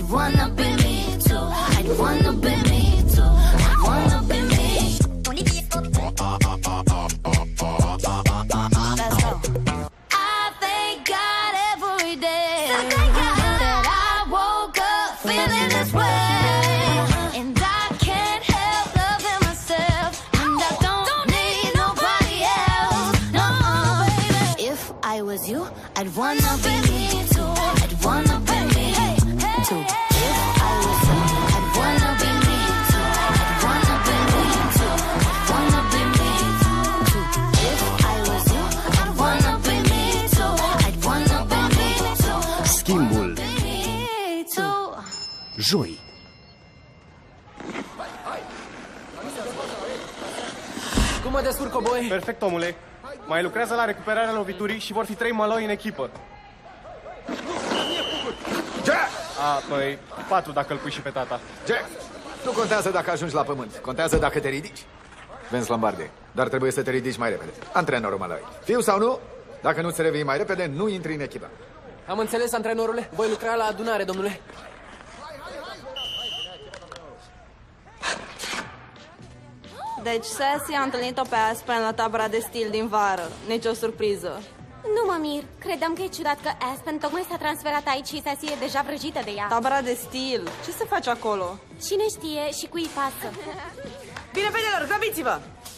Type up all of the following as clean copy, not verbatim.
wanna be me too. I'd wanna be me too. I'd wanna be me. Let's go. I thank God every day that I woke up feeling this way, and I can't help loving myself, and I don't need nobody else. No, baby. If I was you, I'd wanna be me too. I'd wanna be me too. If I was you, I'd wanna be me too. I'd wanna be me too. I'd wanna be me too. If I was you, I'd wanna be me too. I'd wanna be me too. Schimbul. Me too. Joi. Cum mă descurc, cowboy? Perfect, omule. Mai lucrează la recuperarea loviturii și vor fi 3 măloi în echipă. Jack! Păi, 4 dacă îl pui și pe tata. Jack! Nu contează dacă ajungi la pământ, contează dacă te ridici. Vince Lombardi, dar trebuie să te ridici mai repede. Antrenorul Malloy. Fiu sau nu, dacă nu-ți revii mai repede, nu intri în echipă. Am înțeles, antrenorule. Voi lucra la adunare, domnule. Deci Sassy a întâlnit-o pe Aspen la tabăra de stil din vară. Nici o surpriză. Nu mă mir. Credeam că e ciudat că Aspen tocmai s-a transferat aici și Sassy e deja vrăjită de ea. Tabăra de stil. Ce se face acolo? Cine știe și cui îi pasă? Bine, fetelor, grăbiți-vă!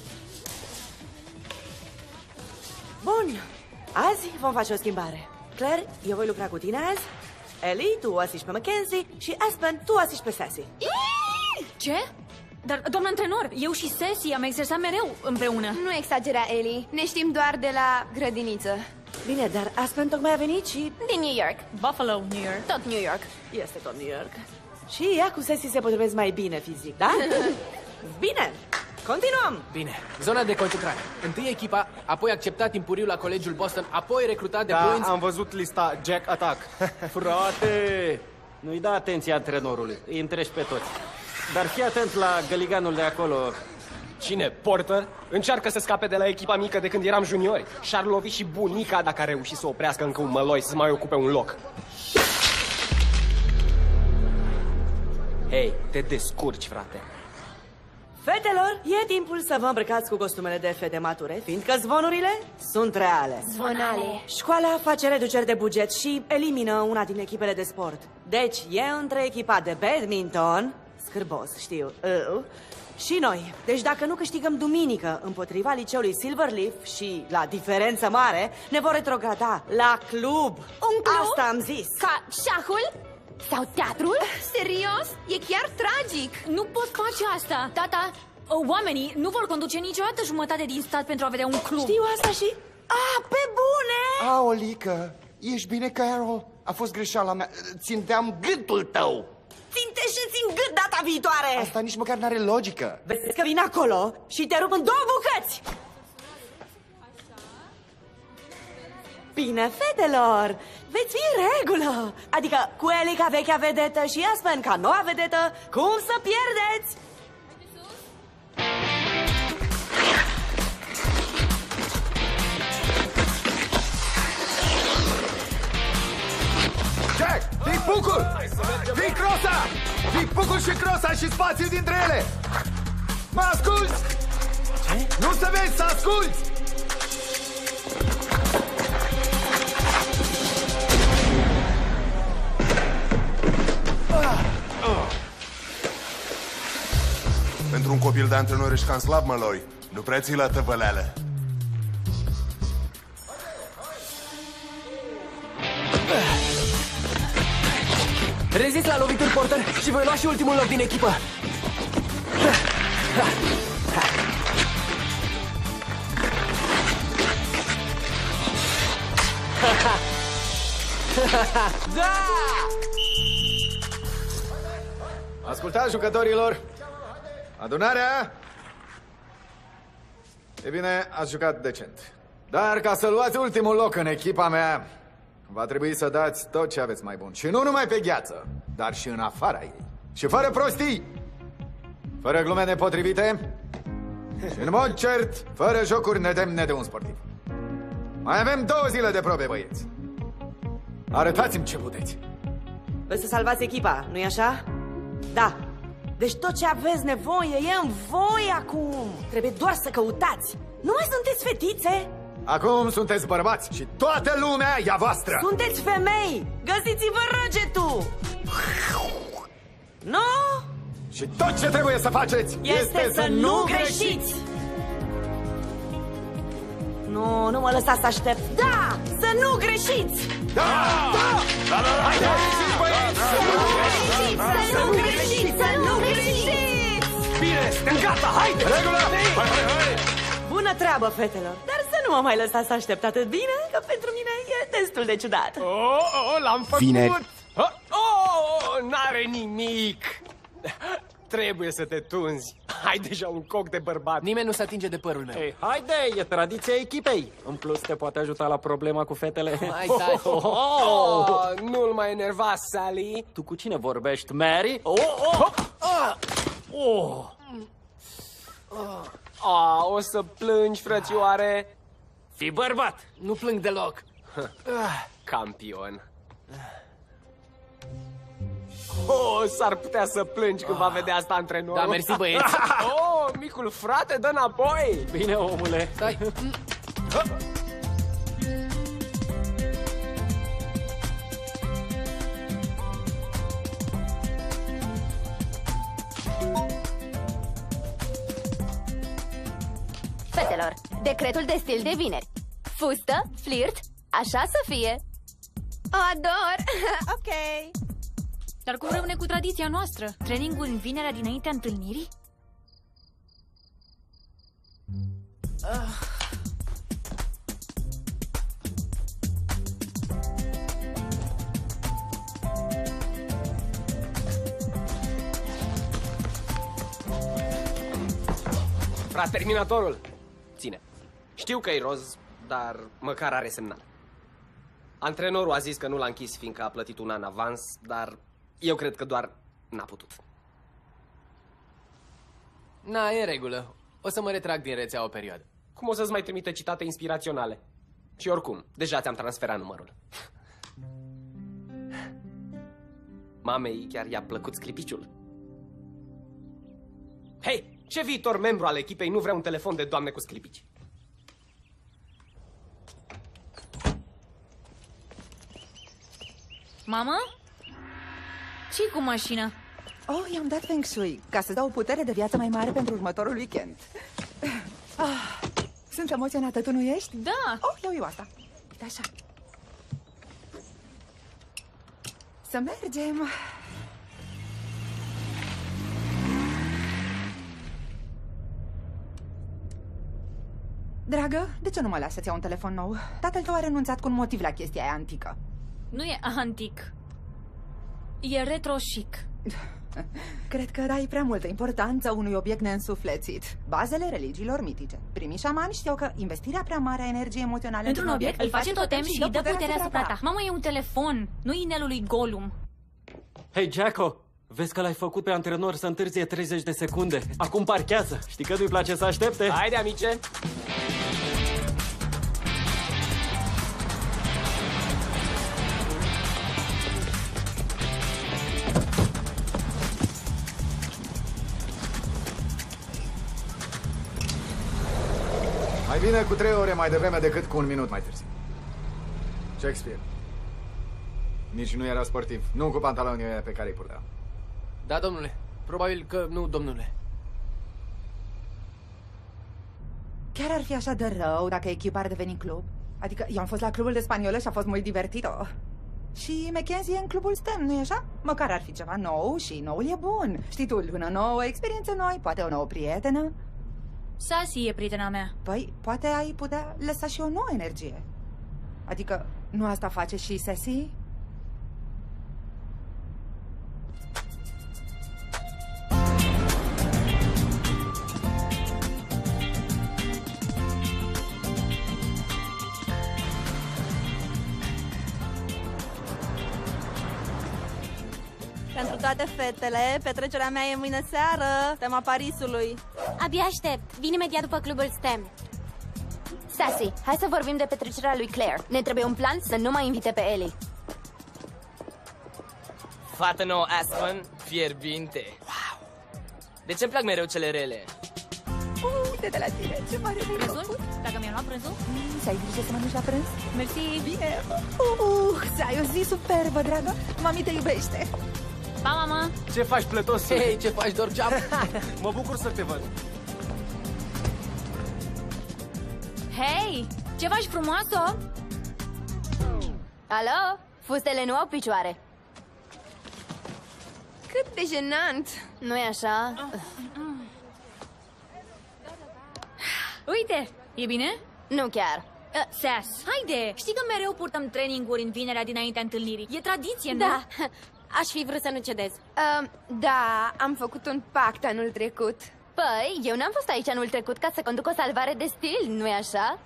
Bun. Azi vom face o schimbare. Claire, eu voi lucra cu tine azi. Ellie, tu asiști pe Mackenzie și Aspen, tu asiști pe Sassy. Ce? Dar, doamnă antrenor, eu și Sassy am exersat mereu împreună. Nu exagera, Ellie. Ne știm doar de la grădiniță. Bine, dar Aspen tocmai a venit și... Din New York. Buffalo, New York. Tot New York. Este tot New York. Și ea cu Sassy se potrivesc mai bine fizic, da? Bine, continuăm! Bine, zona de concentrare. Întâi echipa, apoi acceptat timpuriu la colegiul Boston, apoi recrutat de Bruins. Am văzut lista Jack Attack. Frate, nu-i da atenție antrenorului, îi întrești pe toți. Dar fii atent la găliganul de acolo. Cine? Porter? Încearcă să scape de la echipa mică de când eram juniori. Și-ar lovi și bunica dacă a reușit să oprească încă un măloi să mai ocupe un loc. Hei, te descurci, frate. Fetelor, e timpul să vă îmbrăcați cu costumele de fete mature, fiindcă zvonurile sunt reale. Zvonale. Școala face reduceri de buget și elimină una din echipele de sport. Deci e între echipa de badminton, scârbos, știu, și noi. Deci dacă nu câștigăm duminică împotriva liceului Silverleaf și la diferență mare, ne vor retrograda la club. Un club? Asta am zis. Ca șahul? Sau teatrul? Serios? E chiar tragic. Nu pot face asta. Tata, oamenii nu vor conduce niciodată jumătate din stat pentru a vedea un club. Știu asta și... pe bune! Aolică, ești bine, Carol? A fost greșeala mea. Ținteam gâtul tău. Țintește-ți în gât data viitoare! Asta nici măcar n-are logică. Vezi că vin acolo și te rup în 2 bucăți! Bine, fetelor, veți fi în regulă. Adică cu Ellie ca vechea vedetă și Aspen ca noua vedetă, cum să pierdeți? Jack, fii pucul! Fii crosa! Fii pucul și crosa și spațiu dintre ele! Mă asculți? Ce? Nu să vezi, să asculți! Pentru un copil de antrenor ești cam slab, Malloy. Nu prea ții la tăvăleală. Rezist la lovituri, Porter, și voi lua și ultimul loc din echipă. Da! Ascultați, jucătorilor! Adunarea! E bine, ați jucat decent. Dar ca să luați ultimul loc în echipa mea, va trebui să dați tot ce aveți mai bun. Și nu numai pe gheață, dar și în afara ei. Și fără prostii, fără glume nepotrivite și, în mod cert, fără jocuri nedemne de un sportiv. Mai avem 2 zile de probe, băieți. Arătați-mi ce puteți. Vreți să salvați echipa, nu-i așa? Da. Deci tot ce aveți nevoie e în voi acum. Trebuie doar să căutați. Nu mai sunteți fetițe? Acum sunteți bărbați și toată lumea e a voastră. Sunteți femei. Găsiți-vă răgetul. Nu? Și tot ce trebuie să faceți este să nu greșiți. Nu, nu mă lăsați să aștept. Da, să nu greșiți. Da, da, da, da. Haideți, băieți. Să nu greșiți, să nu greșiți. Bine, suntem gata, haide! Regulă! Hai! Bună treabă, fetelor. Dar să nu mă mai lăsați să aștept atât bine, că pentru mine e destul de ciudat. L-am făcut! Vineri. N-are nimic! Trebuie să te tunzi. Ai deja un coc de bărbat. Nimeni nu se atinge de părul meu. Ei, haide, e tradiția echipei. În plus, te poate ajuta la problema cu fetele. Mai taci. Nu-l mai enerva, Sally. Tu cu cine vorbești, Mary? O să plângi, frățioare. Fii bărbat! Nu plâng deloc. Campion. S-ar putea să plângi când va vedea asta antrenorul. Da, mersi, băieți. Micul frate, dă înapoi. Bine, omule. Stai. Fetelor, decretul de stil de vineri. Fustă, flirt, așa să fie. Ador! Ok. Dar cum rămâne cu tradiția noastră? Trainingul în vinerea dinaintea întâlnirii? Frate, terminatorul. Ține. Știu că e roz, dar măcar are semnal. Antrenorul a zis că nu l-a închis fiindcă a plătit un an avans, dar eu cred că doar n-a putut. Na, e în regulă. O să mă retrag din rețea o perioadă. Cum o să-ți mai trimite citate inspiraționale? Și oricum, deja ți-am transferat numărul. Mamei chiar i-a plăcut sclipiciul. Hei, ce viitor membru al echipei nu vrea un telefon de doamne cu sclipici? Mamă? Ce-i cu mașina? Oh, i-am dat Feng Shui ca să dau putere de viață mai mare pentru următorul weekend. Sunt emoționată, tu nu ești? Da. Oh, iau eu asta. Uite așa. Să mergem. Dragă, de ce nu mă lași să-ți iau un telefon nou? Tatăl tău a renunțat cu un motiv la chestia aia antică. Nu e antic. E retro-chic. Cred că dai prea multă importanță unui obiect neînsuflețit. Bazele religiilor mitice. Primii șamani știau că investirea prea mare a energiei emoționale într-un obiect îl face totem și îi dă puterea asupra ta. Mamă, e un telefon, nu inelul lui Gollum. Hei, Jacko, vezi că l-ai făcut pe antrenor să întârzie 30 de secunde. Acum parchează. Știi că nu-i place să aștepte? Haide, amice! Mai bine cu 3 ore mai devreme decât cu 1 minut mai târziu. Shakespeare. Nici nu era sportiv. Nu cu pantalonii ăia pe care îi purta. Da, domnule. Probabil că nu, domnule. Chiar ar fi așa de rău dacă echipa ar deveni club? Adică eu am fost la clubul de spaniolă și a fost mult divertit-o. Și Mackenzie e în clubul STEM, nu-i așa? Măcar ar fi ceva nou și noul e bun. Știi tu, lună nouă, experiențe noi, poate o nouă prietenă. Sassy e prietena mea. Păi, poate ai putea lăsa și o nouă energie. Adică, nu asta face și Sassy? Pentru toate fetele, petrecerea mea e mâine seară, tema Parisului. Abia aștept. Vin imediat după clubul STEM. Sassy, hai să vorbim de petrecerea lui Claire. Ne trebuie un plan să nu mai invite pe Ellie. fată nouă, Aspen, fierbinte. Wow! De ce-mi plac mereu cele rele? Uite de la tine, ce mare Prânzul? Dacă mi-am luat prânzul? Să ai grijă să mănânci la prânz? Mersi. Bine. Să ai o zi superbă, dragă. Mami te iubește. Pa, mama. Ce faci, plătos? Hei, ce faci, Dorceap? Mă bucur să te văd. Hei, ce faci frumoasă? Alo? Fustele nu au picioare. Cât de jenant. Nu-i așa? Uite, e bine? Nu chiar. Sass, haide! Știi că mereu purtăm traininguri în vinerea dinaintea întâlnirii. E tradiție, nu? Da, aș fi vrut să nu cedez. Da, am făcut un pact anul trecut. Păi, eu n-am fost aici anul trecut ca să conduc o salvare de stil, nu-i așa?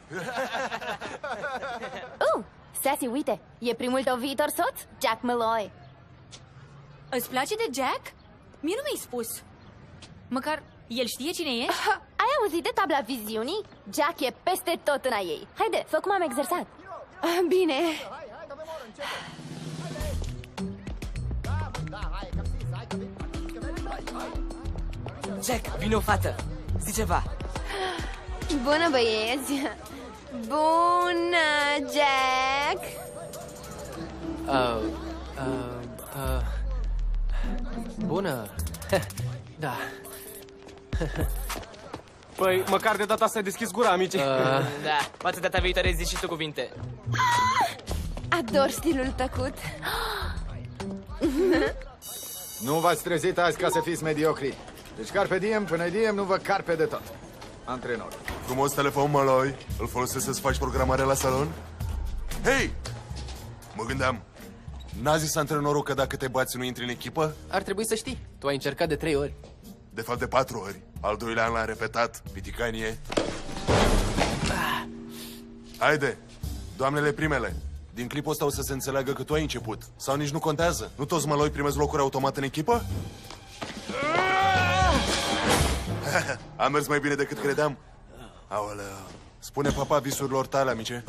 Sassy, uite, e primul tău viitor soț, Jack Malloy. Îți place de Jack? Mie nu mi-ai spus. Măcar el știe cine e? Ai auzit de tabla viziunii? Jack e peste tot în a ei. Haide, fă cum am exersat. Bine. Jack, vine o fată. Zi ceva. Bună, băieți. Bună, Jack. Bună. Da. Păi, măcar de data asta ai deschis gura, amici. Da, poate data viitoare zici și tu cuvinte. Ador stilul tăcut. Nu v-ați trezit azi ca să fiți mediocri. Deci carpe diem, până diem, nu vă carpe de tot. Antrenor. Frumos telefon, Malloy. Îl folosești să-ți faci programare la salon? Hei! Mă gândeam, n-a zis antrenorul că dacă te bați nu intri în echipă? Ar trebui să știi. Tu ai încercat de 3 ori. De fapt de 4 ori. Al doilea an l-am repetat. Piticanie. Haide, doamnele primele. Din clipul ăsta o să se înțeleagă că tu ai început. Sau nici nu contează. Nu toți Malloy primesc locuri automat în echipă? A mers mai bine decât credeam. Aoleu. Spune papa visurilor tale, amice.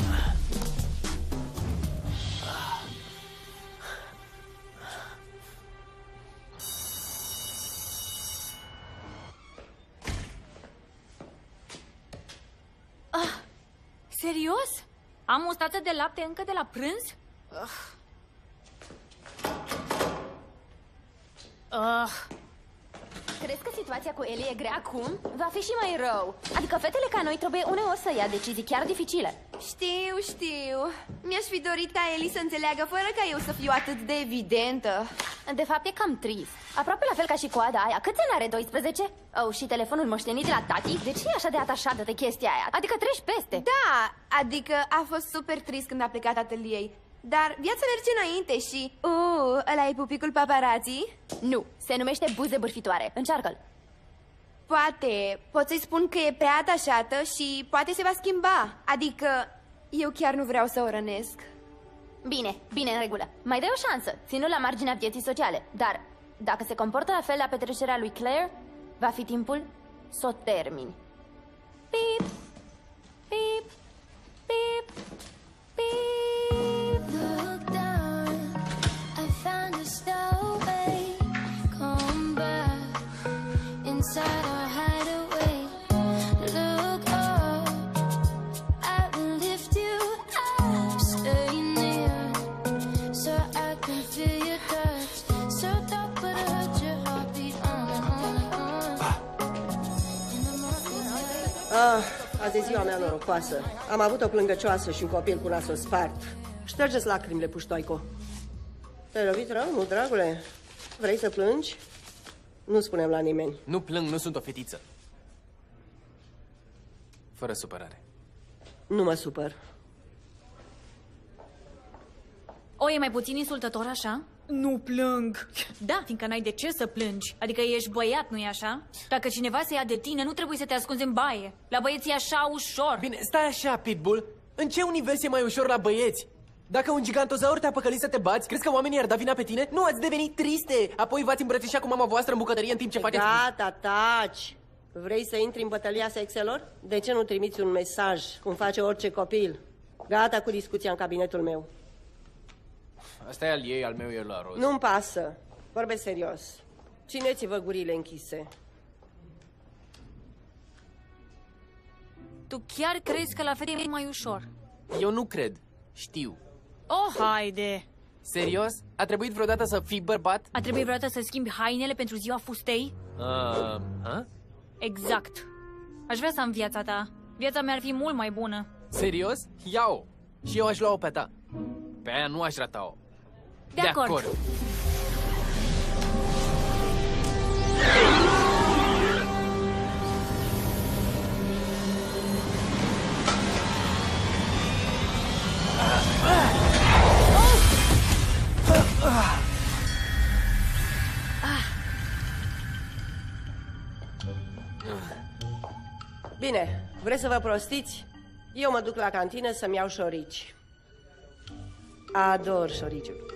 Serios? Am mustață de lapte încă de la prânz? Crezi că situația cu Ellie e grea acum? Va fi și mai rău. Adică fetele ca noi trebuie uneori să ia decizii chiar dificile. Știu. Mi-aș fi dorit ca Ellie să înțeleagă fără ca eu să fiu atât de evidentă. De fapt e cam trist. Aproape la fel ca și coada aia. Câți ani are, 12? Și telefonul moștenit de la tati? De ce e așa de atașată de chestia aia? Adică treci peste. Da, adică a fost super trist când a plecat tatăl ei. Dar viața merge înainte și... ăla e pupicul paparazzi? Nu, se numește buze bârfitoare. Încearcă-l. Poate. Pot să-i spun că e prea atașată și poate se va schimba. Adică, eu chiar nu vreau să o rănesc. Bine, în regulă. Mai dai o șansă, ținând la marginea vieții sociale. Dar, dacă se comportă la fel la petrecerea lui Claire, va fi timpul să o termini. Pip, pip, pip, pip. Look down, I found a stowaway. Come back inside our hideaway. Look up, I will lift you up. Stay near, so I can feel your touch. So dark, but I heard your heartbeat on and on. In the morning. Azi e ziua mea norocoasă. Am avut o plângăcioasă și un copil cu nasul spart. Ștergeți lacrimile, puștoico. Te-ai lovit rău, nu, dragule? Vrei să plângi? Nu spunem la nimeni. Nu plâng, nu sunt o fetiță. Fără supărare. Nu mă supăr. E mai puțin insultător așa? Nu plâng. Da, fiindcă n-ai de ce să plângi. Adică ești băiat, nu-i așa? Dacă cineva se ia de tine, nu trebuie să te ascunzi în baie. La băieți e așa ușor. Bine, stai așa, Pitbull. În ce univers e mai ușor la băieți? Dacă un gigantozaur te-a păcălit să te bați, crezi că oamenii ar da vina pe tine? Nu, ați devenit triste. Apoi v-ați îmbrățișat cu mama voastră în bucătărie în timp ce faceți... Gata, taci! Vrei să intri în bătălia sexelor? De ce nu trimiți un mesaj, cum face orice copil? Gata cu discuția în cabinetul meu. Asta e al ei, al meu e la roz. Nu-mi pasă. Vorbesc serios. Țineți-vă gurile închise. Tu chiar crezi că la fete e mai ușor? Eu nu cred. Știu. Oh, haide! Serios? A trebuit vreodată să fii bărbat? A trebuit vreodată să schimbi hainele pentru ziua fustei? Exact. Aș vrea să am viața ta. Viața mea ar fi mult mai bună. Serios? Ia-o! Și eu aș lua-o pe ta. Pe aia nu aș rata-o. De acord. Bine, vreți să vă prostiți? Eu mă duc la cantină să-mi iau șorici. Ador șoriciul.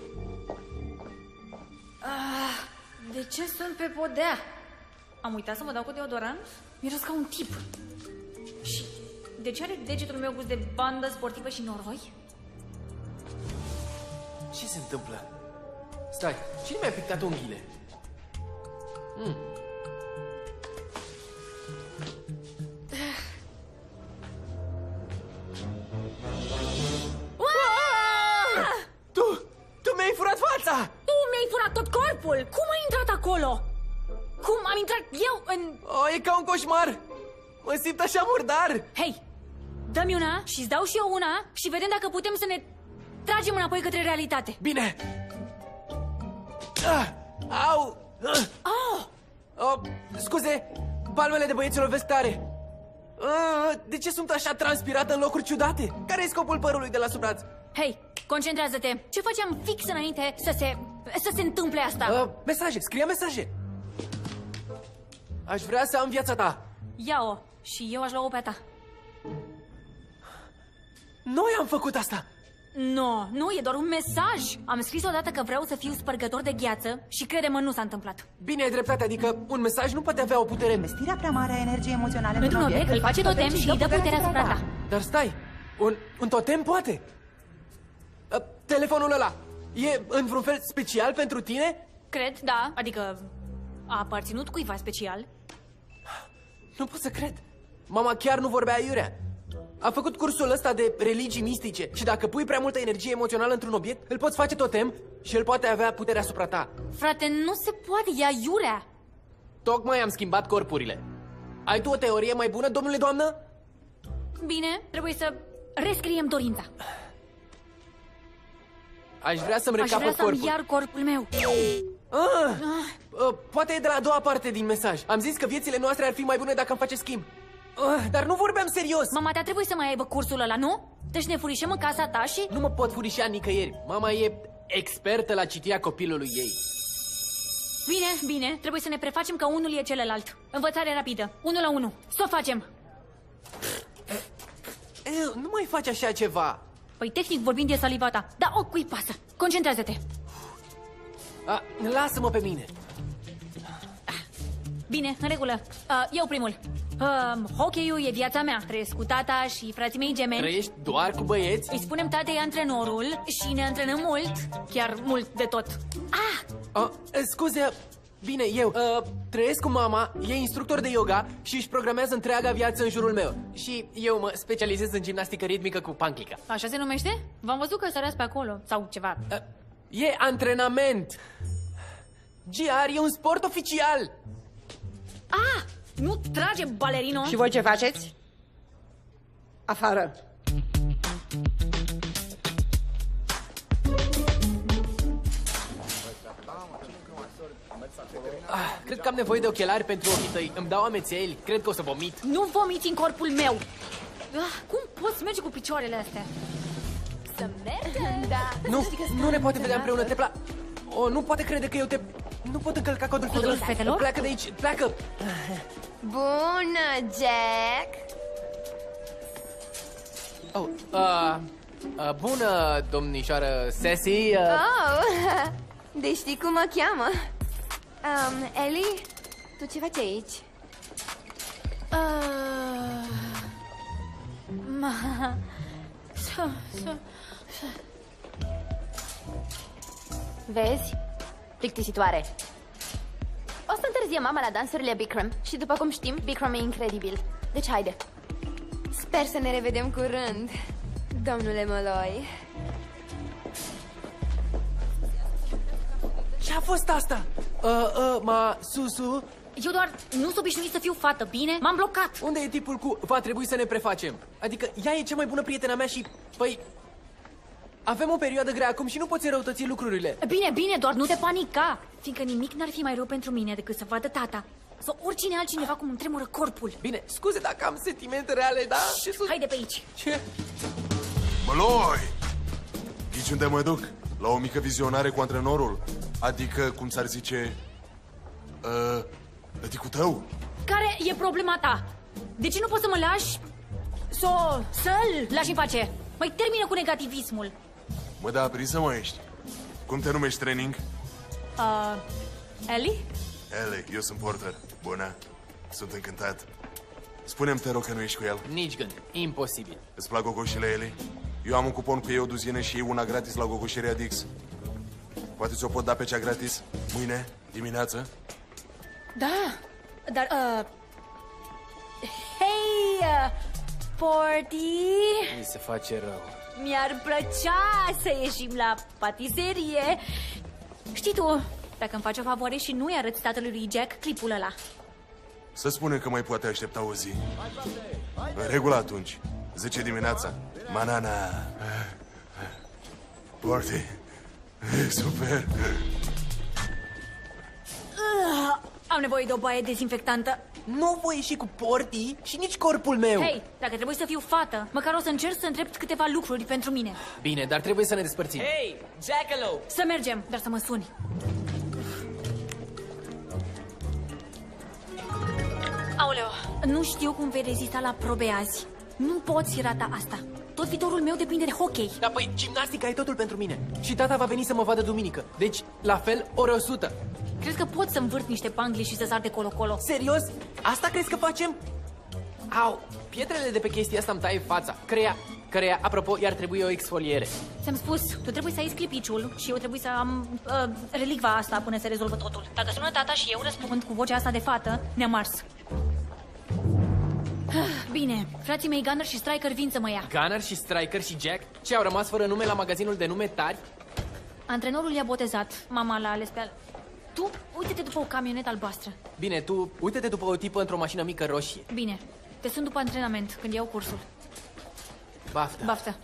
De ce sunt pe podea? Am uitat să mă dau cu deodorant? Miros ca un tip. Și de ce are degetul meu gust de bandă sportivă și noroi? Ce se întâmplă? Stai, cine mi-a pictat unghiile? Tu mi-ai furat fața! Tu mi-ai furat tot corpul! Cum ai intrat acolo? Cum am intrat eu în... E ca un coșmar! Mă simt așa murdar! Hei, dă-mi una și-ți dau și eu una și vedem dacă putem să ne tragem înapoi către realitate. Bine! Au! Scuze, palmele de băieți lovesc tare. De ce sunt așa transpirată în locuri ciudate? Care e scopul părului de la sub braț? Hei, concentrează-te! Ce făceam fix înainte să se întâmple asta? Mesaje, scria mesaje! Aș vrea să am viața ta. Ia-o și eu aș lua-o pe a ta. Noi am făcut asta! Nu, e doar un mesaj. Am scris odată că vreau să fiu spărgător de gheață și crede-mă, nu s-a întâmplat. Bine, ai dreptate, adică un mesaj nu poate avea o putere. Investirea prea mare a energiei emoționale într-un obiect îl face totem și îi dă puterea asupra ta. Dar stai, un totem poate? Telefonul ăla e în vreun fel special pentru tine? Cred, da, adică a aparținut cuiva special. Nu pot să cred. Mama chiar nu vorbea aiurea. A făcut cursul ăsta de religii mistice și dacă pui prea multă energie emoțională într-un obiect, îl poți face totem și el poate avea puterea asupra ta. Frate, nu se poate, e aiurea. Tocmai am schimbat corpurile. Ai tu o teorie mai bună, domnule doamnă? Bine, trebuie să rescriem dorința. Aș vrea să-mi recapăt corpul. Aș vrea să-mi iar corpul meu. Poate e de la a doua parte din mesaj. Am zis că viețile noastre ar fi mai bune dacă am face schimb. Dar nu vorbeam serios. Mama ta trebuie să mai aibă cursul ăla, nu? Deci ne furișăm în casa ta și... Nu mă pot furișa nicăieri. Mama e expertă la citirea copilului ei. Bine, trebuie să ne prefacem că unul e celălalt. Învățare rapidă, 1 la 1. Să o facem. Nu mai faci așa ceva. Păi tehnic vorbind e saliva ta. Dar o cui pasă. Concentrează-te. Lasă-mă pe mine. Bine, în regulă. Eu primul. Hockey-ul e viața mea. Trăiesc cu tata și frații mei gemeni. Trăiești doar cu băieți? Îi spunem tatei antrenorul și ne antrenăm mult. Chiar mult de tot. Scuze, bine, eu trăiesc cu mama, e instructor de yoga și își programează întreaga viață în jurul meu. Și eu mă specializez în gimnastică ritmică cu panclica. Așa se numește? V-am văzut că săreați pe acolo. Sau ceva. E antrenament. GR e un sport oficial. Nu trage, balerino. Și voi ce faceți? Afară. Cred că am nevoie de ochelari pentru ochii tăi. Îmi dau amețeli, cred că o să vomit. Nu vomiți în corpul meu. Cum poți merge cu picioarele astea? Să mergem, da. Nu ne poate vedea împreună, te nu poate crede că eu te... Nu pot încălca codul fetelor. Pleacă de aici, pleacă. Bună, Jack. Bună, domnișoară Sassy. Deci știi cum mă cheamă? Ellie, tu ce faci aici? Vezi? plictisitoare. O să întârzie mama la dansurile Bikram și după cum știm, Bikram e incredibil. Deci haide. Sper să ne revedem curând, domnule Moloi. Ce-a fost asta? Susu? Eu doar nu sunt obișnuit să fiu fată, bine? M-am blocat. Unde e tipul cu va trebui să ne prefacem? Adică ea e cea mai bună prietena mea și, păi, avem o perioadă grea acum și nu poți înrăutăți lucrurile. Bine, doar nu te panica. Fiindcă nimic n-ar fi mai rău pentru mine decât să vadă tata sau oricine altcineva cum îmi tremură corpul. Bine, scuze dacă am sentimente reale, da? Haide pe aici. Ce? Măloi! Ghici unde mă duc? La o mică vizionare cu antrenorul. Adică, cum s-ar zice... tăticul tău. Care e problema ta? De ce nu poți să mă lași? Să-l lași în pace. Mai termină cu negativismul. Mă, da, prinsă mă ești. Cum te numești, training? Ellie? Ellie, eu sunt Porter. Bună, sunt încântat. Spune-mi, te rog, că nu ești cu el. Nici gând, imposibil. Îți plac gogoșile, Ellie? Eu am un cupon cu ei o duzină și una gratis la gogoșeria Dix. Poate ți-o pot da pe cea gratis mâine, dimineață? Da, dar, hei, Porty! Mi se face rău. Mi-ar plăcea să ieșim la patiserie. Știi tu, dacă îmi faci o favoare și nu-i arăți tatălui lui Jack clipul ăla. Să spunem că mai poate aștepta o zi. În regulă atunci, 10 dimineața. Manana. Porty. Super. Am nevoie de o baie dezinfectantă. Nu voi ieși cu Porty și nici corpul meu. Hei, dacă trebuie să fiu fată, măcar o să încerc să îndrept câteva lucruri pentru mine. Bine, dar trebuie să ne despărțim. Hei, Jackalope! Să mergem, dar să mă suni. Aoleu, nu știu cum vei rezista la probe azi. Nu poți rata asta. Tot viitorul meu depinde de hockey. Da, păi, gimnastica e totul pentru mine. Și tata va veni să mă vadă duminică. Deci, la fel, ore 100. Crezi că pot să învârt niște pangli și să sar de colo-colo? Serios? Asta crezi că facem? Au, pietrele de pe chestia asta îmi taie fața. Căreia, apropo, i-ar trebui o exfoliere. Ți-am spus, tu trebuie să ai sclipiciul și eu trebuie să am relicva asta până se rezolvă totul. Dacă sună tata și eu răspund cu vocea asta de fată, ne-am ars. Bine, frații mei Gunner și Striker vin să mă ia. Gunner și Striker și Jack? Ce, au rămas fără nume la magazinul de nume tari? Antrenorul i-a botezat, mama l-a ales pe al... Tu, uite-te după o camionetă albastră. Bine, tu, uite-te după o tipă într-o mașină mică roșie. Bine, te sun după antrenament, când iau cursul. Baftă. Baftă.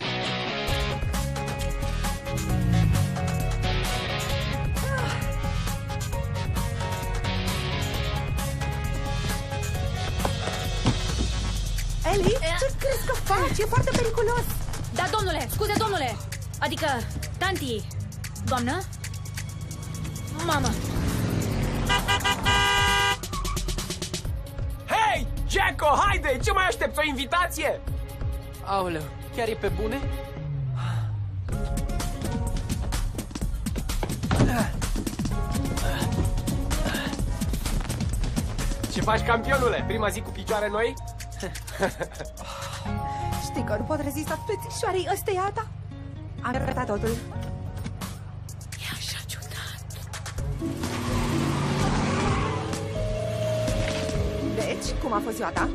Ellie, ce crezi că faci? E foarte periculos. Da, domnule, scuze, domnule. Adică, tanti, doamnă, mamă. Hei, Jacko, haide! Ce mai aștepți, o invitație? Aoleu, chiar e pe bune? Ce faci, campionule? Prima zi cu picioare noi? Știi că nu pot rezista fețișoarei ăsteia ta? Am repetat totul. E așa ciudat. Deci, cum a fost ziua ta?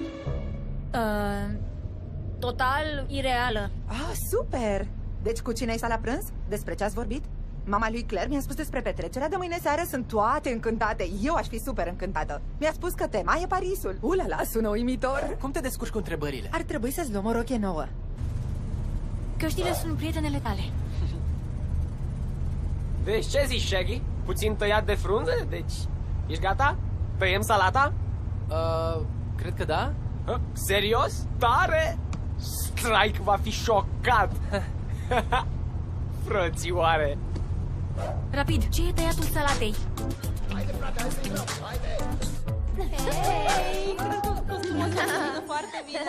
Total ireală. Ah, super! Deci cu cine ai stat la prânz? Despre ce ați vorbit? Mama lui Claire mi-a spus despre petrecerea de mâine seară. Sunt toate încântate. Eu aș fi super încântată. Mi-a spus că tema e Parisul. Ulala, sună uimitor. Cum te descurci cu întrebările? Ar trebui să-ți luăm o rochie nouă. Căștile sunt prietenele tale. Deci ce zici, Shaggy? Puțin tăiat de frunze? Deci, ești gata? Tăiem salata? Cred că da. Serios? Tare? Strike va fi șocat. Frățioare. Rapid, ce e tăiatul salatei? Haide, frate, hai să-i luăm, haide! Hei! Costumul ăsta sună foarte bine!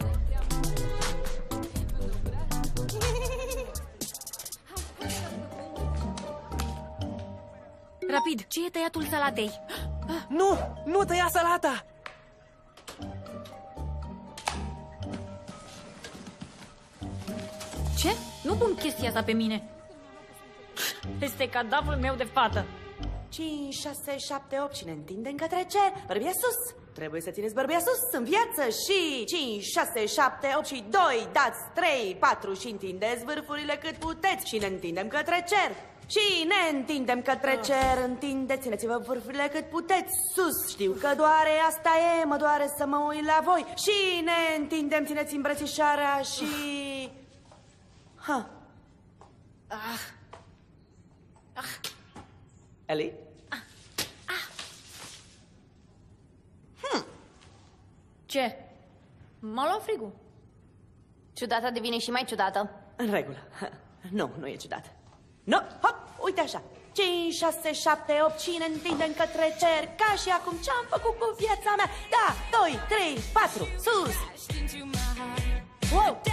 Rapid, ce e tăiatul salatei? Nu tăia salata! Ce? Nu pun chestia asta pe mine. Este cadavrul meu de fată. 5, 6, 7, 8 și ne întindem către cer. Bărbia sus. Trebuie să țineți bărbia sus în viață și 5, 6, 7, 8 și 2, dați 3, 4 și întindeți vârfurile cât puteți și ne întindem către cer. Și ne întindem către cer, întindeți, țineți-vă vârfurile cât puteți, sus. Știu că doare, asta e, mă doare să mă uit la voi. Și ne întindem, țineți îmbrățișarea și... Ellie? Ce? M-a luat frigul. Ciudată devine și mai ciudată. În regulă. Nu, nu e ciudat. Nu, hop, uite așa. 5, 6, 7, 8 și ne întindem către cer. Ca și acum ce-am făcut cu viața mea. Da, 2, 3, 4, sus. Wow.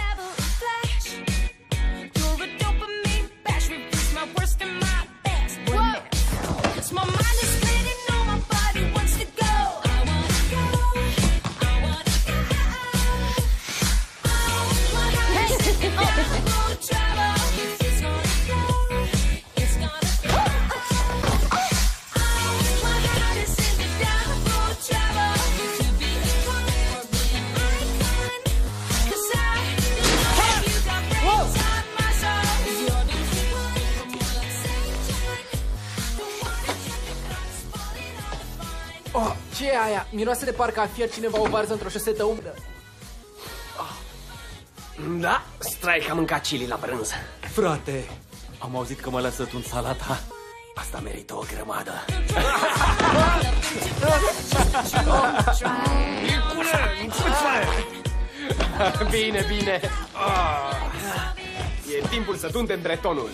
Oh, ce e aia? Miroase de parcă a fiert cineva o varză într-o șosetă umedă. Da, strai că am mâncat chili la prânz. Frate, am auzit că mă lasă tu în salata. Asta merită o grămadă. Bine, bine. E timpul să tundem bretonul.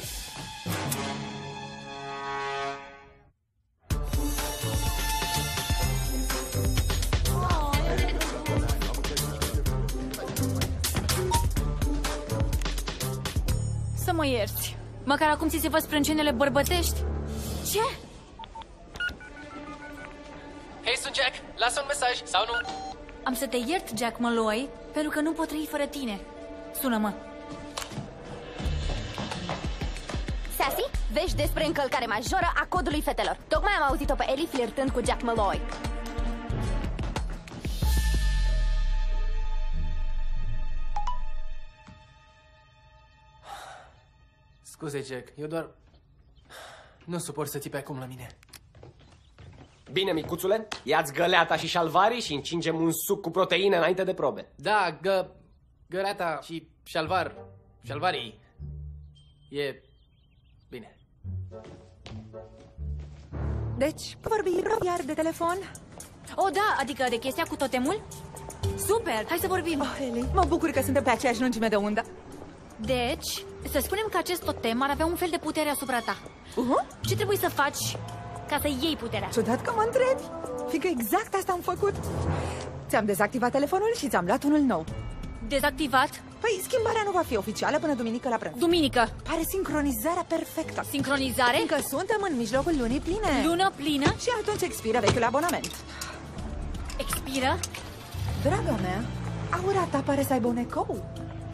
Să mă ierți. Măcar acum ți se văd sprâncenele bărbătești. Ce? Hei, sunt Jack. Lasă un mesaj, sau nu? Am să te iert, Jack Malloy, pentru că nu pot trăi fără tine. Sună-mă. Sassy, vești despre încălcare majoră a codului fetelor. Tocmai am auzit-o pe Ellie flirtând cu Jack Malloy. Scuze, Jack, eu doar... Nu suport să țipi acum la mine. Bine, micuțule, ia-ți găleata și șalvarii și încingem un suc cu proteine înainte de probe. Da, găleata și șalvarii. E... bine. Deci, vorbi iar de telefon? Oh, da, adică de chestia cu totemul? Super, hai să vorbim. Oh, Ellie, mă bucur că suntem pe aceeași lungime de undă. Deci, să spunem că acest totem ar avea un fel de putere asupra ta. Ce trebuie să faci ca să iei puterea? Ciudat că mă întrebi, fiindcă exact asta am făcut. Ți-am dezactivat telefonul și ți-am luat unul nou. Dezactivat? Păi, schimbarea nu va fi oficială până duminică la prânz. Duminică? Pare sincronizarea perfectă. Sincronizare? Fiindcă suntem în mijlocul lunii pline. Lună plină? Și atunci expiră vechiul abonament. Expiră? Draga mea, aura ta pare să aibă un ecou.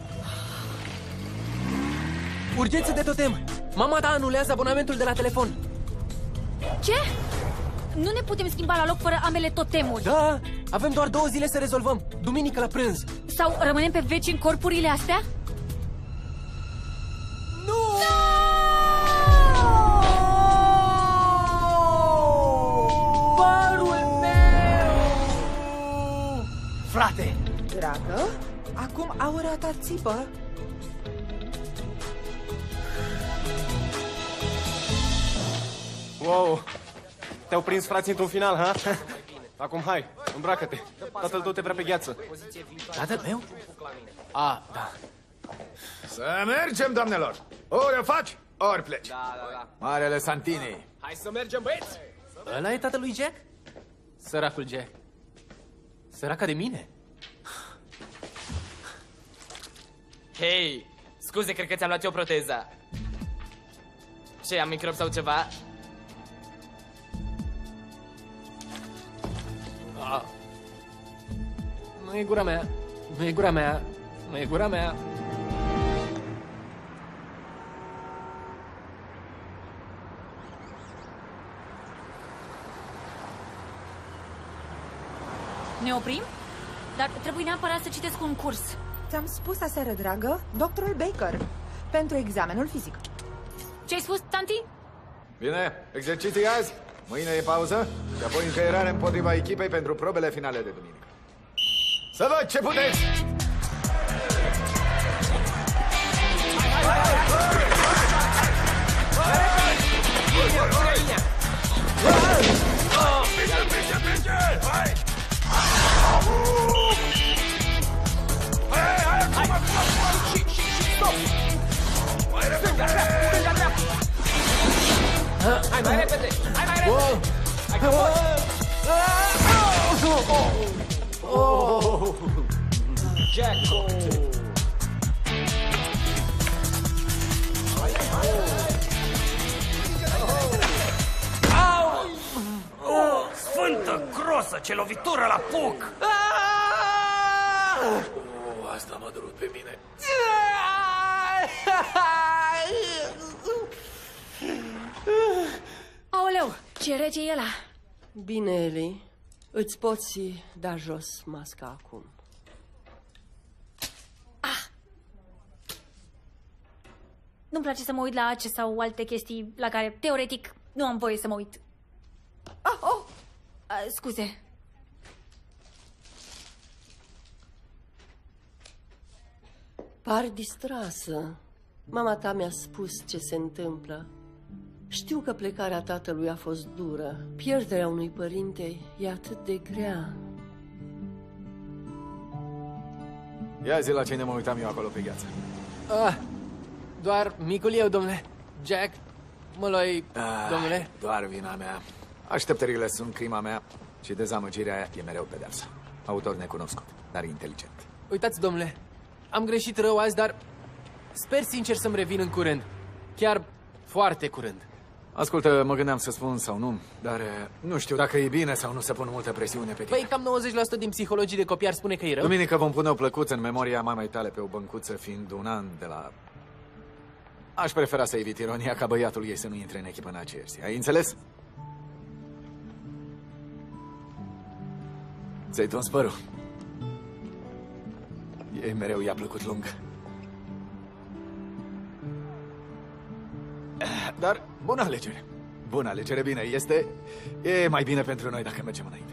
Urgență de totem! Mama ta anulează abonamentul de la telefon. Ce? Nu ne putem schimba la loc fără ambele totemuri. Da, avem doar 2 zile să rezolvăm. Duminică la prânz. Sau rămânem pe veci în corpurile astea? Nu! Barul meu! Frate! Dragă, acum aura ta țipă. Wow! Te-au prins frații într-un final, ha? Acum hai, îmbracă-te. Tatăl tău te vrea pe gheață. Tatăl meu? A, da. Să mergem, doamnelor! Ori o faci, ori pleci. Da. Marele Santini. Hai să mergem, băieți! Ăla e tatălui Jack? Săracul Jack. Săraca de mine. Hei, scuze, cred că ți-am luat eu proteza. Ce, am microb sau ceva? Nu e gura mea. Nu e gura mea. Nu e gura mea. Ne oprim? Dar trebuie neapărat să citesc un curs. Ți-am spus aseară, dragă, doctorul Baker, pentru examenul fizic. Ce-ai spus, tanti? Bine, exerciții azi, mâine e pauză și apoi încăierare împotriva echipei pentru probele finale de duminică. Să văd ce puteți! Hai mai repede! Hai mai repede! Hai că Jacko! Sfântă grosă, ce lovitură la puc! Asta m-a durut pe mine. Aoleu, ce rece e ăla! Bine, Eli. Îți poți da jos masca acum. Nu-mi place să mă uit la ACE sau alte chestii la care, teoretic, nu am voie să mă uit. Scuze. Pari distrasă. Mama ta mi-a spus ce se întâmplă. Știu că plecarea tatălui a fost dură. Pierderea unui părinte e atât de grea. Ia zi la ce ne mă uitam eu acolo pe gheață. Doar micul eu, domnule. Jack, Molloy, domnule. Doar vina mea. Așteptările sunt crima mea și dezamăgirea aia e mereu pedeapsă. Autor necunoscut, dar inteligent. Uitați, domnule, am greșit rău azi, dar sper sincer să-mi revin în curând. Chiar foarte curând. Ascultă, mă gândeam să spun sau nu, dar nu știu dacă e bine sau nu să pun multă presiune pe tine. Păi, cam 90% din psihologii de copii ar spune că e rău. Duminică vom pune o plăcuță în memoria mamei tale pe o băncuță, fiind un an de la... Aș prefera să evit ironia ca băiatul ei să nu intre în echipă în ACRC. Ai înțeles? Ți-ai tuns părul. Ei mereu i-a plăcut lung. Dar bună alegere. Bună alegere, bine. E mai bine pentru noi dacă mergem înainte.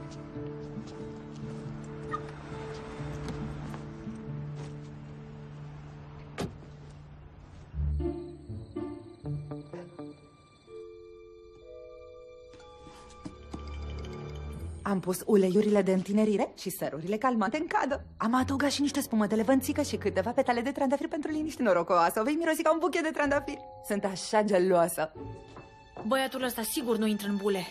Am pus uleiurile de întinerire și sărurile calmante în cadă. Am adăugat și niște spumă de lăvânțică și câteva petale de trandafiri pentru liniște norocoasă. O vei mirosi ca un buchet de trandafiri. Sunt așa geloasă. Băiatul ăsta sigur nu intră în bule.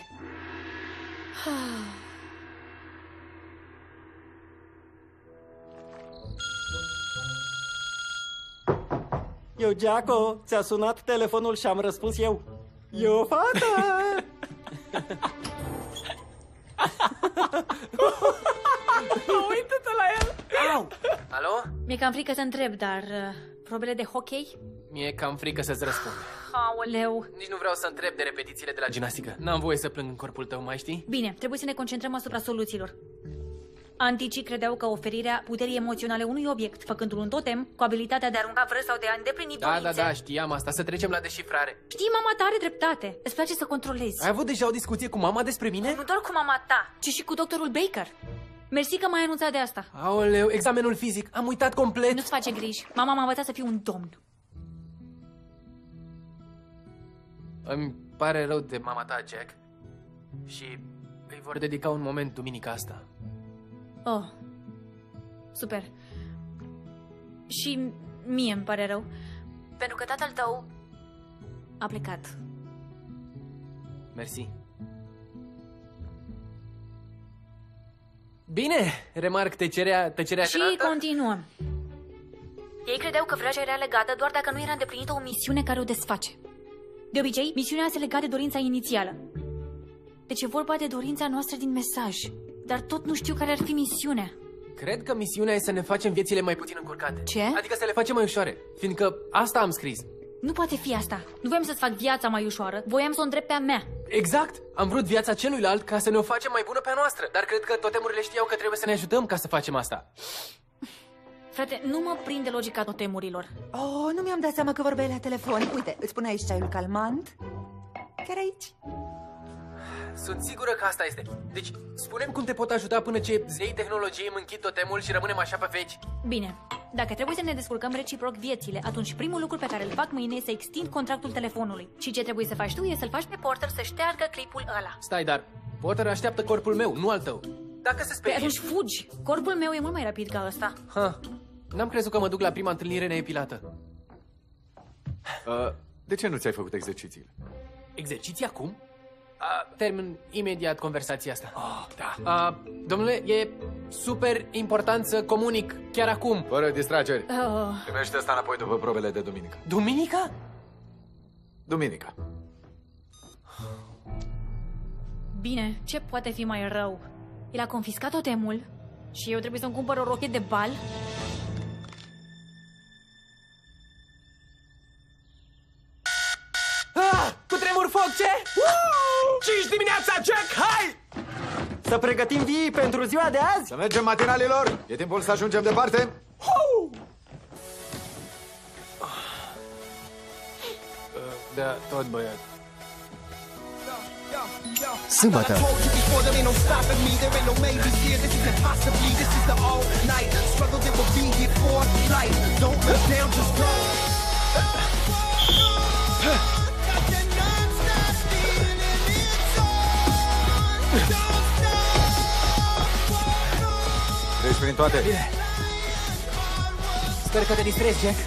Eu, Jacko, ți-a sunat telefonul și am răspuns eu. E o fată! Uită-te la el! Au! Alo? Mi-e cam frică să întreb, dar probele de hockey? Mi-e cam frică să-ți răspund. Aoleu! Nici nu vreau să întreb de repetițiile de la gimnastică. N-am voie să plâng în corpul tău, mai știi? Bine, trebuie să ne concentrăm asupra soluțiilor. Anticii credeau că oferirea puterii emoționale unui obiect, făcându-l un totem, cu abilitatea de a arunca vră sau de a îndeplini dorințe... Da, știam asta. Să trecem la deșifrare. Știi, mama ta are dreptate. Îți place să controlezi. Ai avut deja o discuție cu mama despre mine? Nu doar cu mama ta, ci și cu doctorul Baker. Mersi că m-ai anunțat de asta. Aoleu, examenul fizic. Am uitat complet. Nu-ți face griji. Mama m-a învățat să fiu un domn. Îmi pare rău de mama ta, Jack. Și îi vor dedica un moment duminica asta. Oh, super. Și mie îmi pare rău, pentru că tatăl tău a plecat. Mersi. Bine, remarc tăcerea Și continuăm. Ei credeau că vraja era legată doar dacă nu era îndeplinită o misiune care o desface. De obicei, misiunea se lega de dorința inițială. Deci e vorba de dorința noastră din mesaj. Dar tot nu știu care ar fi misiunea. Cred că misiunea e să ne facem viețile mai puțin încurcate. Ce? Adică să le facem mai ușoare, fiindcă asta am scris. Nu poate fi asta. Nu voiam să-ți fac viața mai ușoară, voiam să o îndrept pe a mea. Exact! Am vrut viața celuilalt ca să ne o facem mai bună pe a noastră. Dar cred că totemurile știau că trebuie să ne ajutăm ca să facem asta. Frate, nu mă prinde logica totemurilor. Oh, nu mi-am dat seama că vorbeai la telefon. Uite, îți pun aici ceaiul calmant. Chiar aici. Sunt sigură că asta este. Deci, spune-mi cum te pot ajuta până ce zeii tehnologiei îmi închid totemul și rămânem așa pe veci. Bine, dacă trebuie să ne descurcăm reciproc viețile, atunci primul lucru pe care îl fac mâine e să extind contractul telefonului. Și ce trebuie să faci tu e să-l faci pe Porter să șteargă clipul ăla. Stai, dar Porter așteaptă corpul meu, nu al tău. Dacă se sperie... Atunci fugi! Corpul meu e mult mai rapid ca ăsta. N-am crezut că mă duc la prima întâlnire neepilată. De ce nu ți-ai făcut exercițiile? Exerciții acum? Termin imediat conversația asta. Da. Domnule, e super important să comunic chiar acum. Fără distrageri. Primește asta înapoi după probele de duminică. Duminica? Duminica. Bine, ce poate fi mai rău? El a confiscat totemul și eu trebuie să-mi cumpăr o rochie de bal? Cu tremur foc, ce? 5 dimineața, Jack, hai! Să pregătim vii pentru ziua de azi? Să mergem matinalilor! E timpul să ajungem departe! Da, tot băiat. Sâmbătă. Treci prin toate. Bine. Sper că te distrezi, Jack.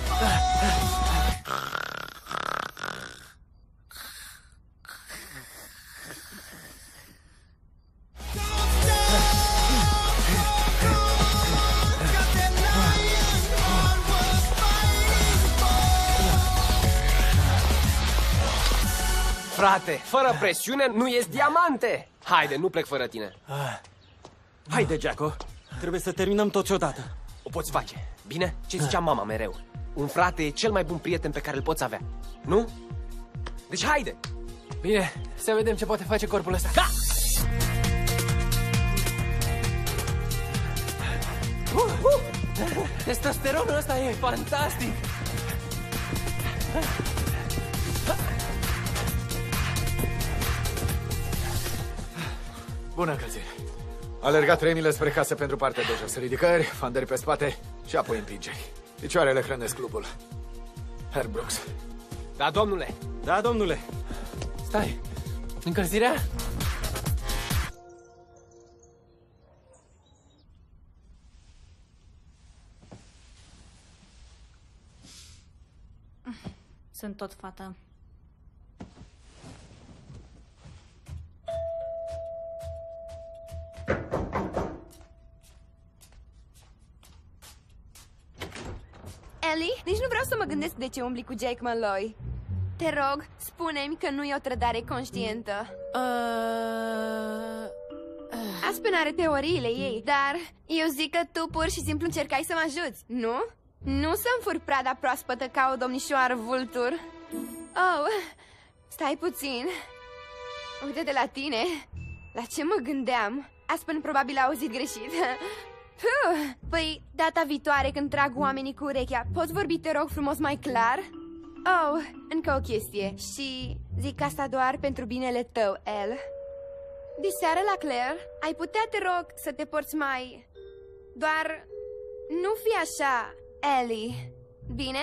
Frate, fără presiune nu ies diamante. Haide, nu plec fără tine. Haide, Jacko. Trebuie să terminăm toți odată. O poți face, bine? Ce zicea mama mereu? Un frate e cel mai bun prieten pe care îl poți avea, nu? Deci haide! Bine, să vedem ce poate face corpul ăsta. Da! Testosteronul ăsta e fantastic! Bună încălzire! Alergat 3 mile spre casă pentru partea de jos. Ridicări, fandări pe spate și apoi împingeri. Picioarele hrănesc clubul. Herb Brooks. Da, domnule! Da, domnule! Stai! Încălzirea? Sunt tot fată. Ellie, nici nu vreau să mă gândesc de ce umbli cu Jake Malloy. Te rog, spune-mi că nu e o trădare conștientă. Aspen are teoriile ei, dar eu zic că tu pur și simplu încercai să mă ajuți, nu? Nu să-mi furi prada proaspătă ca o domnișoară vultur. Oh, stai puțin. Uite-te la tine. La ce mă gândeam? Aspen probabil a auzit greșit. Păi, data viitoare când trag oamenii cu urechea, poți vorbi, te rog, frumos mai clar? Oh, încă o chestie. Și zic asta doar pentru binele tău, El. Diseară la Claire, ai putea, te rog, să te porți mai... Doar nu fi așa, Ellie. Bine?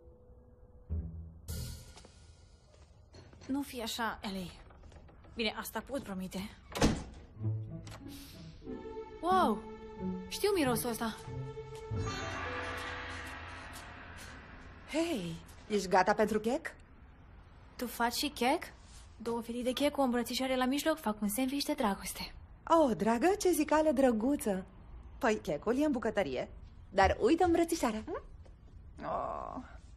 Nu fi așa, Ellie. Bine, asta pot promite. Wow! Știu mirosul ăsta. Hei, ești gata pentru chec? Tu faci și chec? 2 felii de chec cu o îmbrățișare la mijloc fac un sandwich de dragoste. Oh, dragă, ce zicală drăguță! Păi, checul e în bucătărie, dar uită îmbrățișarea. Oh.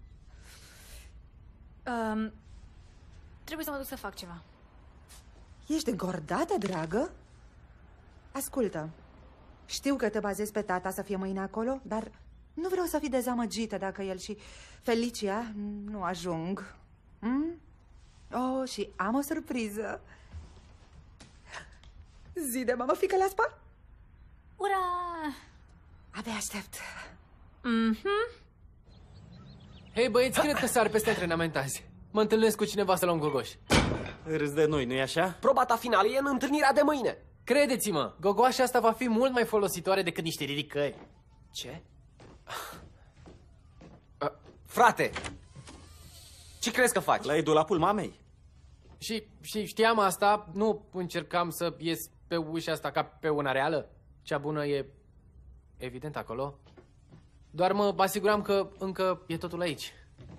Trebuie să mă duc să fac ceva. Ești încordată, dragă? Ascultă, știu că te bazezi pe tata să fie mâine acolo, dar Nu vreau să fii dezamăgită dacă el și Felicia nu ajung. Oh, și am o surpriză. Zi de mamă, fică la spa? Ura! Abia aștept. Hei băieți, cred că sar peste antrenament azi. Mă întâlnesc cu cineva să luăm gogoș. Râzi de noi, nu-i așa? Proba ta finală e în întâlnirea de mâine. Credeți-mă, gogoașa asta va fi mult mai folositoare decât niște ridicări. Ce? Frate, ce crezi că faci? La dulapul mamei. Și știam asta, nu încercam să ies pe ușa asta ca pe una reală. Cea bună e evident acolo. Doar mă asiguram că încă e totul aici.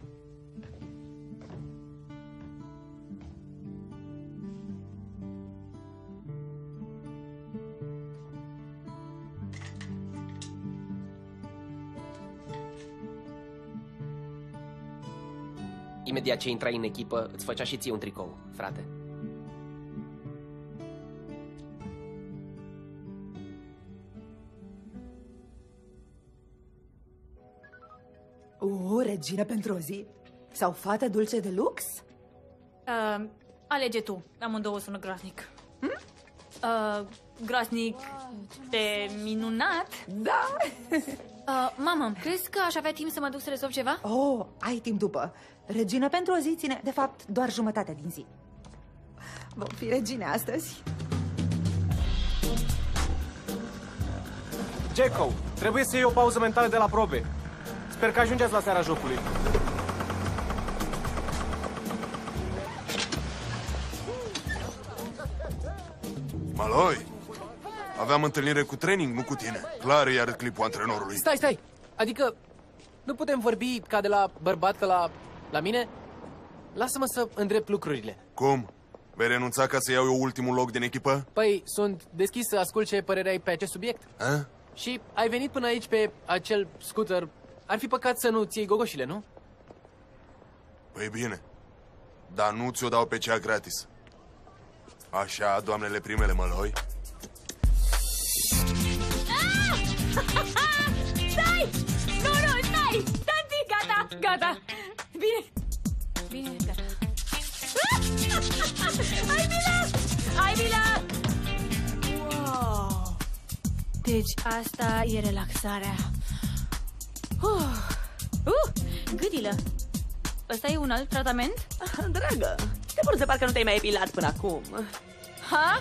Imediat ce intrai în echipă, îți făcea și ție un tricou, frate. Regină pentru o zi? Sau fată dulce de lux? Alege tu. Amândouă sună groaznic. Groaznic de minunat? Da! Mamă, crezi că aș avea timp să mă duc să rezolv ceva? Oh, ai timp după. Regină pentru o zi ține, de fapt, doar jumătate din zi. Vom fi regine astăzi. Jacko, trebuie să iei o pauză mentală de la probe. Sper că ajungeți la seara jocului. Maloi, aveam întâlnire cu training, nu cu tine. Clar îi arăt clipul antrenorului. Stai! Adică, nu putem vorbi ca de la bărbat ca la mine? Lasă-mă să îndrept lucrurile. Cum? Vei renunța ca să iau eu ultimul loc din echipă? Păi, sunt deschis să ascult ce părere ai pe acest subiect. A? Și ai venit până aici pe acel scooter. Ar fi păcat să nu-ți iei gogoșile, nu? Păi bine, dar nu ți-o dau pe cea gratis. Așa, doamnele primele, Maloi. Stai! Nu, stai! Tanti, gata! Bine, gata. Ai milă! Wow! Deci asta e relaxarea. Gâdilă! Ăsta e un alt tratament? Dragă, te pur să parcă nu te-ai mai epilat până acum. Ha?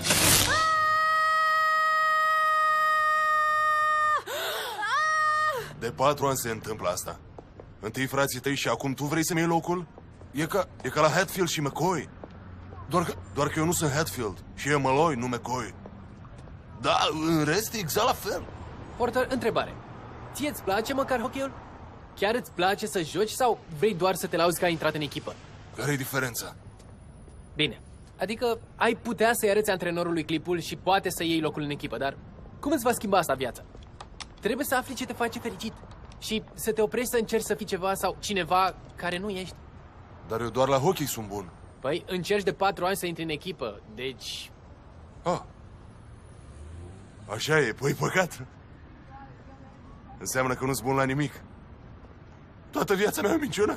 De 4 ani se întâmplă asta. Întâi frații tăi și acum tu vrei să-mi iei locul? E ca la Hatfield și McCoy. Doar că eu nu sunt Hatfield și e Malloy, nu McCoy. Da, în rest e exact la fel. Porter, întrebare. Ție-ți place măcar hockey-ul? Chiar îți place să joci sau vrei doar să te lauzi că ai intrat în echipă? Care-i diferența? Bine, adică ai putea să-i arăți antrenorului clipul și poate să iei locul în echipă, dar cum îți va schimba asta viața? Trebuie să afli ce te face fericit și să te oprești să încerci să fii ceva sau cineva care nu ești. Dar eu doar la hockey sunt bun. Păi încerci de 4 ani să intri în echipă, deci... Așa e, păi păcat. Înseamnă că nu-s bun la nimic. Toată viața mea e o minciună?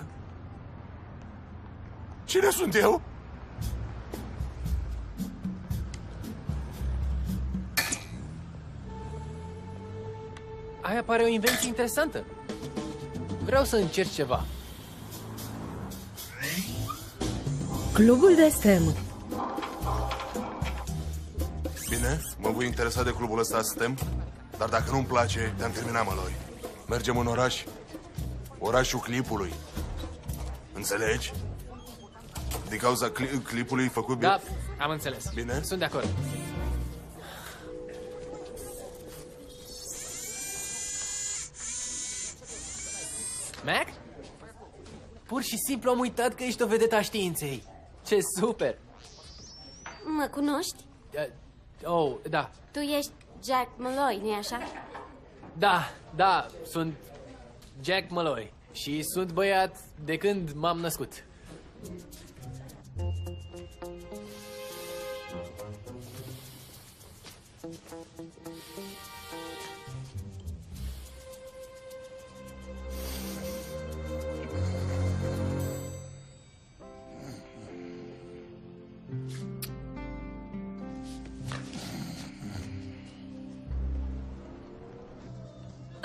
Cine sunt eu? Aia pare o invenție interesantă. Vreau să încerc ceva. Clubul de STEM. Bine, mă voi interesa de clubul ăsta STEM, dar dacă nu-mi place, te-am terminat, Maloi. Mergem în oraș. Orașul clipului. Înțelegi? Din cauza clipului făcut bine? Da, am înțeles. Bine? Sunt de acord. Mac? Pur și simplu am uitat că ești o vedetă a științei. Ce super! Mă cunoști? Da. Tu ești Jack Malloy, nu-i așa? Da, sunt Jack Malloy și sunt băiat de când m-am născut.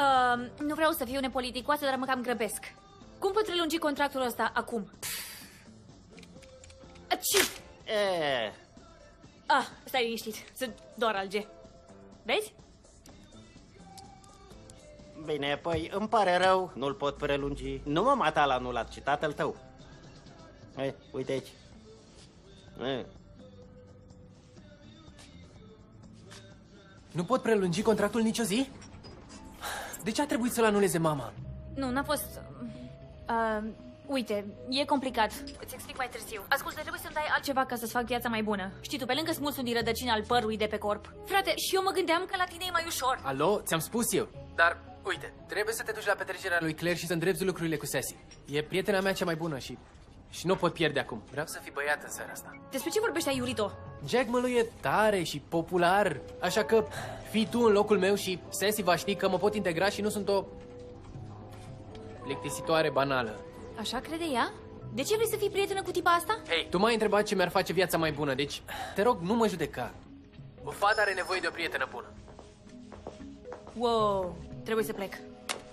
Nu vreau să fiu nepoliticoasă, dar mă cam grăbesc. Cum pot prelungi contractul ăsta acum? Stai liniștit, sunt doar alge. Vezi? Bine, păi îmi pare rău, nu-l pot prelungi. Nu mă mata la anulat, ci tatăl tău. Uite aici. Nu pot prelungi contractul nicio zi? De ce a trebuit să-l anuleze mama? Nu, n-a fost... uite, e complicat. Îți explic mai târziu. Ascultă, trebuie să-mi dai altceva ca să-ți fac viața mai bună. Știi tu, pe lângă smulsul din rădăcina al părului de pe corp. Frate, și eu mă gândeam că la tine e mai ușor. Alo, ți-am spus eu. Dar, uite, trebuie să te duci la petrecerea lui Claire și să îndrepți lucrurile cu Sassy. E prietena mea cea mai bună și nu o pot pierde acum. Vreau să fii băiat în seara asta. Despre ce vorbești, Aiurito? Jack Mălui e tare și popular, așa că fii tu în locul meu și Sassy va ști că mă pot integra și nu sunt o plictisitoare banală. Așa crede ea? De ce vrei să fii prietenă cu tipa asta? Hei, tu m-ai întrebat ce mi-ar face viața mai bună, deci te rog, nu mă judeca. O fată are nevoie de o prietenă bună. Wow, trebuie să plec.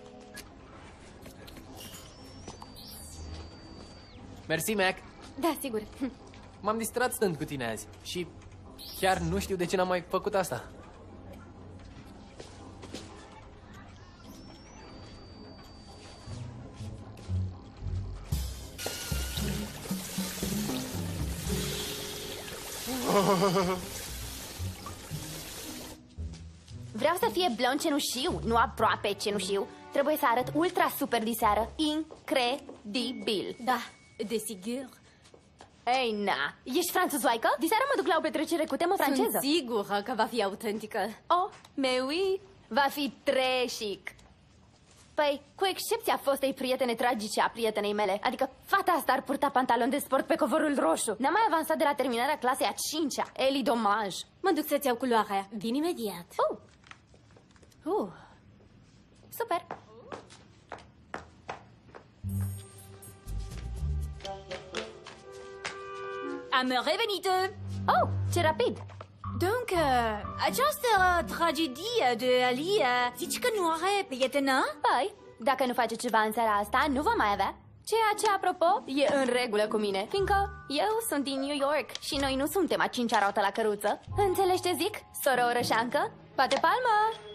Mersi, Mac. Da, sigur. M-am distrat stând cu tine azi și chiar nu știu de ce n-am mai făcut asta. Vreau să fie blond cenușiu, nu aproape cenușiu. Trebuie să arăt ultra super diseară. Incredibil. Da, desigur. Ei, na, ești franțuzoaică? Diseară mă duc la o petrecere cu temă franceză. Sunt sigură că va fi autentică. Oh, mais oui, va fi très chic. Păi, cu excepția fostei prietene tragice a prietenei mele. Adică fata asta ar purta pantaloni de sport pe covorul roșu. N-am mai avansat de la terminarea clasei a 5-a. Eli, domaj. Mă duc să-ți iau culoarea. Vin imediat. Super. Am revenit! Oh, ce rapid! Donc, această tragedie de Ali, zici că nu are prietenă? Păi, dacă nu face ceva în seara asta, nu va mai avea. Ceea ce, apropo, e în regulă cu mine, fiindcă eu sunt din New York și noi nu suntem a 5-a roată la căruță. Înțelegi ce zic, soră orășancă? Bate palmă!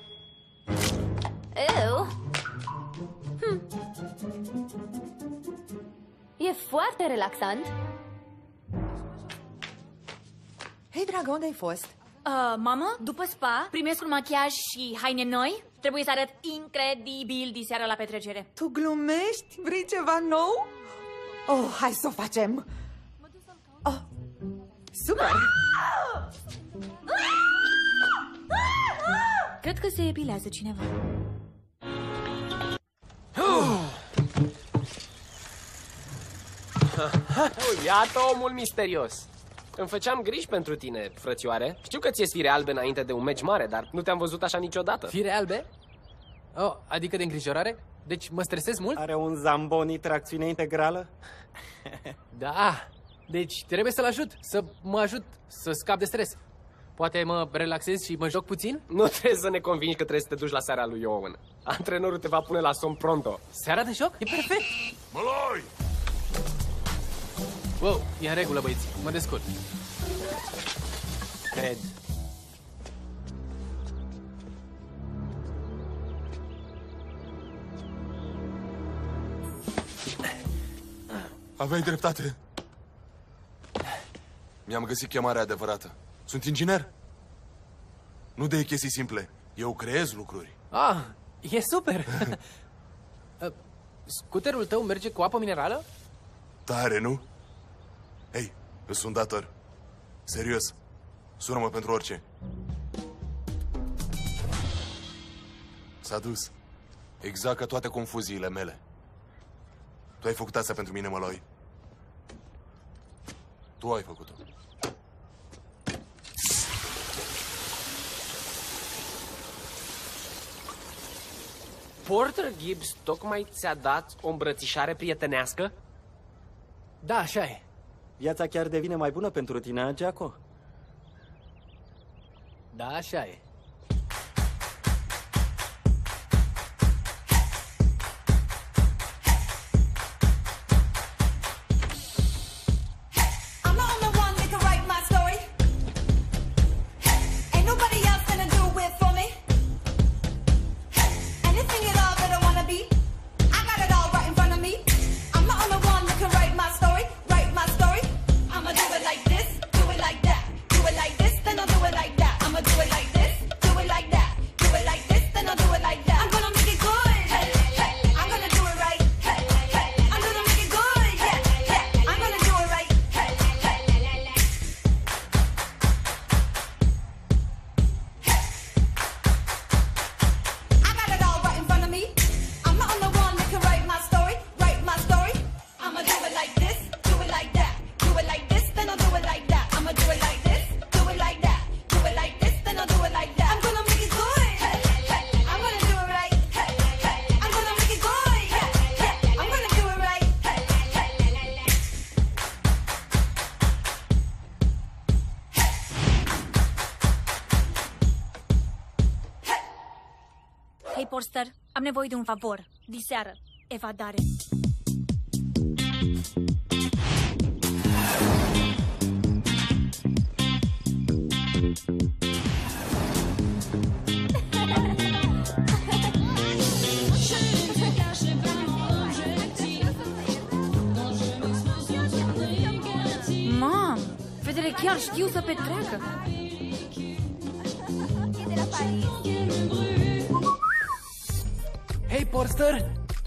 Eu. E foarte relaxant. Hei, dragă, unde ai fost? Mamă, după spa, primesc un machiaj și haine noi. Trebuie să arăt incredibil diseară la petrecere. Tu glumești? Vrei ceva nou? Oh, hai să o facem! Oh, super! Cred că se epilează cineva. Iată omul misterios. Îmi făceam griji pentru tine, frățioare. Știu că ți-e fire albe înainte de un meci mare, dar nu te-am văzut așa niciodată. Fire albe? Oh, adică de îngrijorare? Deci mă stresez mult? Are un Zamboni tracțiune integrală? Da, deci trebuie să-l ajut, să mă ajut să scap de stres. Poate mă relaxez și mă joc puțin? Nu trebuie să ne convingi că trebuie să te duci la seara lui Owen. Antrenorul te va pune la somn pronto. Seara de joc? E perfect! Măloi! Wow, e în regulă, băieți, mă descurc. Cred. Aveai dreptate. Mi-am găsit chemarea adevărată. Sunt inginer. Nu de chestii simple. Eu creez lucruri. Ah, e super! Scuterul tău merge cu apă minerală? Tare, nu? Hei, îți sunt dator. Serios. Sună-mă pentru orice. S-a dus. Exact ca toate confuziile mele. Tu ai făcut asta pentru mine, Măloi. Tu ai făcut-o. Porter Gibbs tocmai ți-a dat o îmbrățișare prietenească? Da, așa e. Viața chiar devine mai bună pentru tine, Giaco? Da, așa e. Hei, Porster, am nevoie de un favor. Diseară, evadare. Mam, fetele chiar știu să petreacă. Hei, Porster!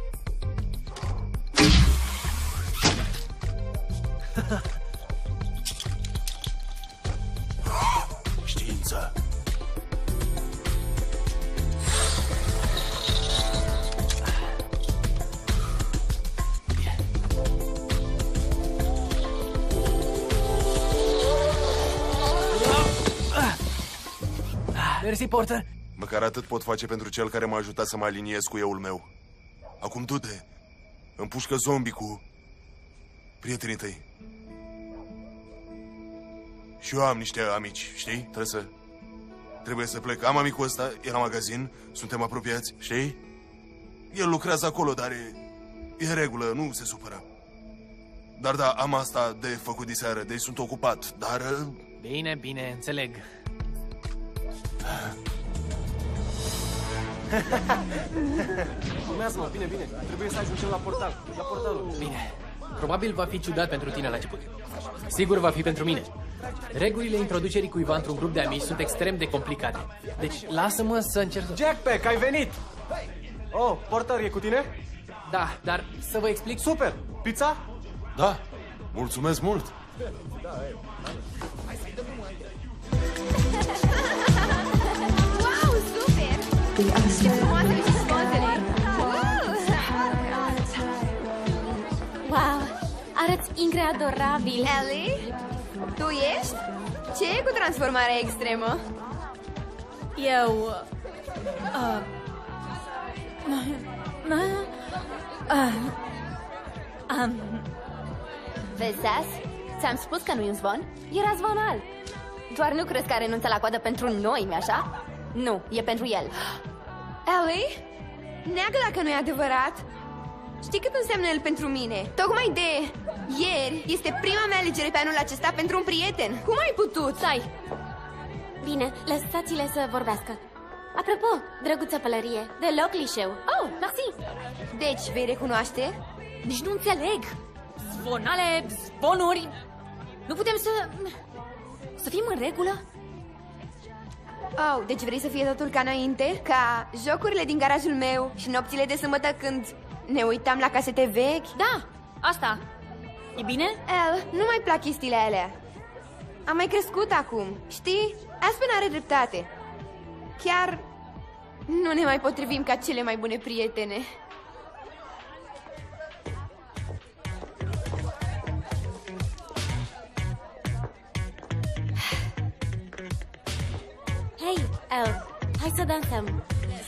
Știință. Mersi, Porter. Măcar atât pot face pentru cel care m-a ajutat să mă aliniez cu euul meu. Acum du-te, împușcă zombie cu prietenii tăi. Și eu am niște amici, știi? Trebuie să plec. Am amicul ăsta, e la magazin, suntem apropiați, știi? El lucrează acolo, dar e în regulă, nu se supără. Dar da, am asta de făcut diseară, deci sunt ocupat, dar... Bine, bine, înțeleg. Urmează-mă, bine, bine. Trebuie să ajungem la portal. La portalul. Bine. Probabil va fi ciudat pentru tine la început. Sigur va fi pentru mine. Regulile introducerii cuiva într-un grup de amici sunt extrem de complicate. Deci, lasă-mă să încerc... Jackpack, ai venit! Oh, Porter e cu tine? Da, dar să vă explic... Super! Pizza? Da, mulțumesc mult! Wow, super! Ce frumoase și spatele! Wow, arăți increadorabil. Ellie, tu ești? Ce e cu transformarea extremă? Eu... Vezi, Sass? Ți-am spus că nu-i un zvon? Era zvonal. Doar nu crezi că a renunțat la coadă pentru noi, nu-i așa? Nu, e pentru el. Ellie? Neagă dacă nu e adevărat. Știi cât înseamnă el pentru mine? Tocmai de ieri este prima mea alegere pe anul acesta pentru un prieten. Cum ai putut? Stai! Bine, lăsați-le să vorbească. Apropo, drăguță pălărie, deloc clișeu. Oh, mersi! Deci, vei recunoaște? Nici nu înțeleg. Zvonale, zvonuri. Nu putem să fim în regulă? Oh, deci vrei să fie totul ca înainte? Ca jocurile din garajul meu și nopțile de sâmbătă când ne uitam la casete vechi? Da, asta. E bine? Nu mai plac chestiile alea. Am mai crescut acum, știi? Aspen are dreptate. Chiar nu ne mai potrivim ca cele mai bune prietene. Hei, El, hai să dansăm.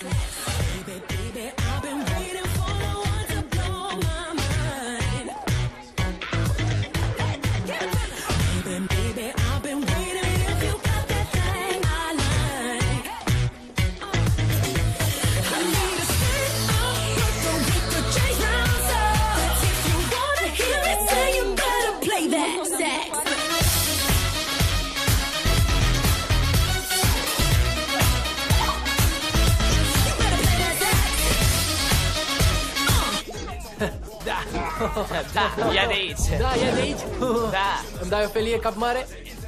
Da, ia de aici. Da, ia de aici. Da. Îmi dai o felie cap mare?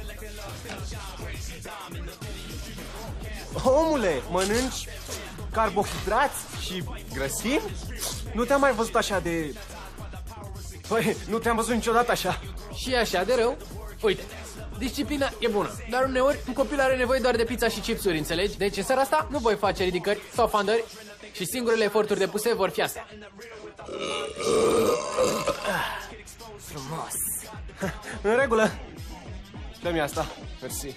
Omule, mănânci carbohidrați și grăsimi? Nu te-am mai văzut așa de... Păi, nu te-am văzut niciodată așa. Și așa de rău? Uite, disciplina e bună, dar uneori un copil are nevoie doar de pizza și chipsuri, înțelegi? Deci în seara asta nu voi face ridicări sau fandări și singurele eforturi depuse vor fi astea. Frumos. În regulă. Dă-mi asta. Mersi.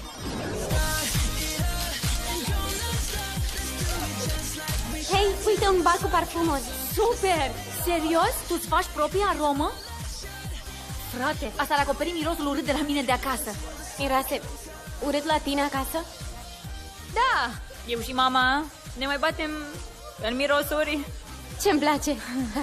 Hei, uite un bar cu parfumuri. Super! Serios? Tu-ți faci propria aromă? Frate, asta ar acoperi mirosul urât de la mine de acasă. Mirase urât la tine acasă? Da! Eu și mama ne mai batem În mirosuri. Ce-mi place.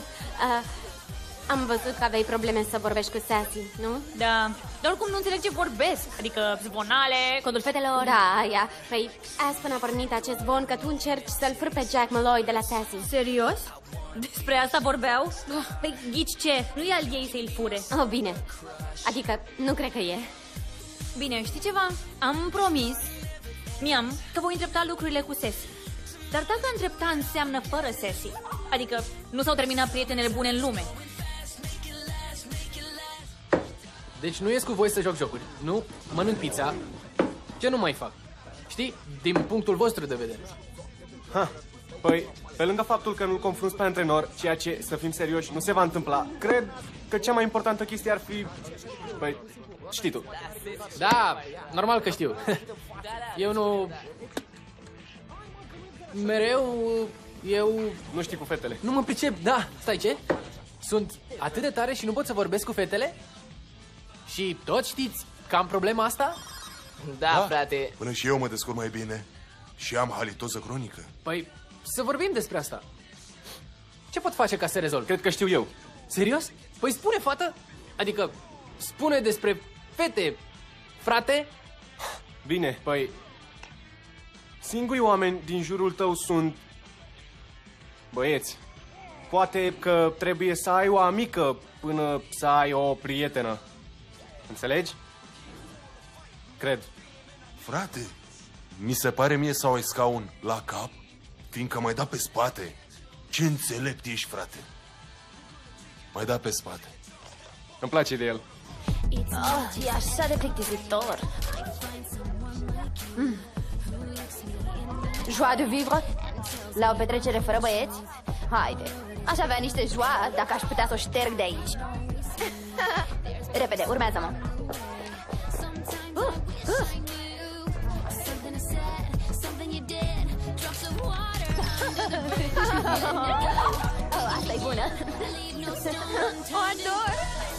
Am văzut că aveai probleme să vorbești cu Sassy, nu? Da, dar oricum nu înțeleg ce vorbesc. Adică zvonale, codul fetelor. Da, ea. Păi, Aspen a pornit acest zvon că tu încerci să-l furi pe Jack Malloy de la Sassy. Serios? Despre asta vorbeau? Păi, ghici ce? Nu e al ei să-i fure. Oh, bine. Adică, nu cred că e. Bine, știi ceva? Am promis că voi îndrepta lucrurile cu Sassy. Dar dacă îndrepta înseamnă fără Sassy, adică nu s-au terminat prietenele bune în lume. Deci nu ies cu voi să joc jocuri, nu mănânc pizza. Ce nu mai fac? Știi? Din punctul vostru de vedere. Păi, pe lângă faptul că nu-l confrunți pe antrenor, ceea ce, să fim serioși, nu se va întâmpla, cred că cea mai importantă chestie ar fi... Păi, știi tu. Da, normal că știu. Eu nu... Eu... Nu știi cu fetele. Nu mă pricep, da. Stai, ce? Sunt atât de tare și nu pot să vorbesc cu fetele? Și toți știți că am problema asta? Da, frate. Până și eu mă descurc mai bine și am halitoză cronică. Păi, să vorbim despre asta. Ce pot face ca să rezolv? Cred că știu eu. Serios? Păi spune, fată. Adică, spune despre fete, frate. Bine, păi... Singurii oameni din jurul tău sunt... băieți. Poate că trebuie să ai o amică până să ai o prietenă. Înțelegi? Cred. Frate, mi se pare mie să ai scaun la cap, fiindcă mai da pe spate. Ce înțelept ești, frate. Mai da pe spate. Îmi place de el. E așa de plictisitor. Joie de vivre? La o petrecere fără băieți? Haide, aș avea niște joie dacă aș putea să o șterg de aici. Repede, urmează-mă. Asta e bună. O ador.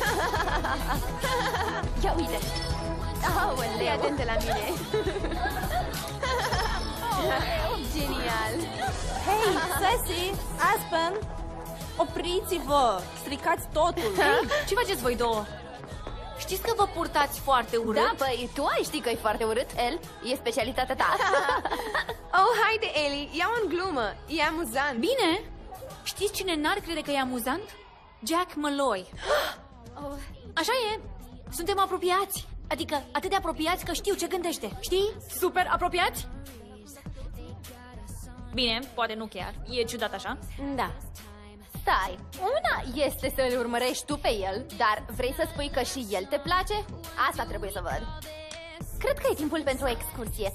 Ia uite. Aoleu. Fii atentă la mine. Genial. Hei, Sassy, Aspen, opriți-vă, stricați totul. Ce faceți voi două? Știți că vă purtați foarte urât? Da, păi, tu ai ști că e foarte urât, El. E specialitatea ta. Oh, haide, Ellie, ia-o în glumă. E amuzant. Bine. Știți cine n-ar crede că e amuzant? Jack Malloy. Așa e. Suntem apropiați. Adică atât de apropiați că știu ce gândește. Știi? Super apropiați? Bine, poate nu chiar. E ciudat așa. Da. Stai, una este să-l urmărești tu pe el, dar vrei să spui că și el te place? Asta trebuie să văd. Cred că e timpul pentru o excursie.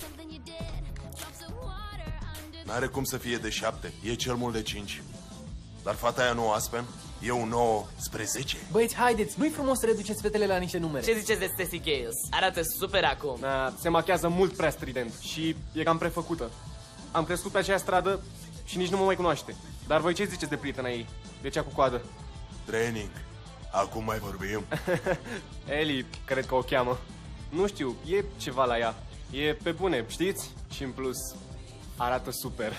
N-are cum să fie de 7, e cel mult de 5. Dar fata aia nouă, Aspen, e un 9 spre 10. Băieți, haideți, nu-i frumos să reduceți fetele la niște numere. Ce ziceți de Sassy Gales? Arată super acum. Se machează mult prea strident și e cam prefăcută. Am crescut pe aceea stradă și nici nu mă mai cunoaște. Dar voi ce ziceți de prietena ei? De cea cu coadă? Training. Acum mai vorbim. Ellie, cred că o cheamă. Nu știu, e ceva la ea. E pe bune, știți? Și în plus, arată super.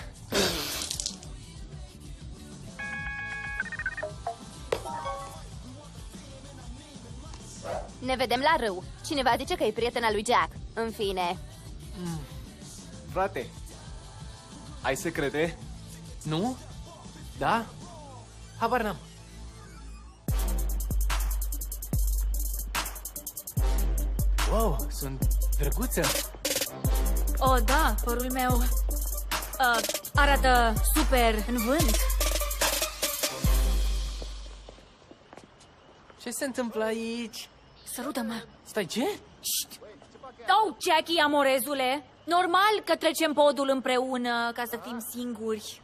Ne vedem la râu. Cineva zice că e prietena lui Jack. În fine. Frate, ai secrete? Nu? Da? Habar n-am. Wow, sunt drăguță. Oh, da, părul meu arată super în vânt. Ce se întâmplă aici? Sărută-mă. Stai, ce? Șt! Oh, Jackie, amorezule. Normal că trecem podul împreună ca să fim singuri.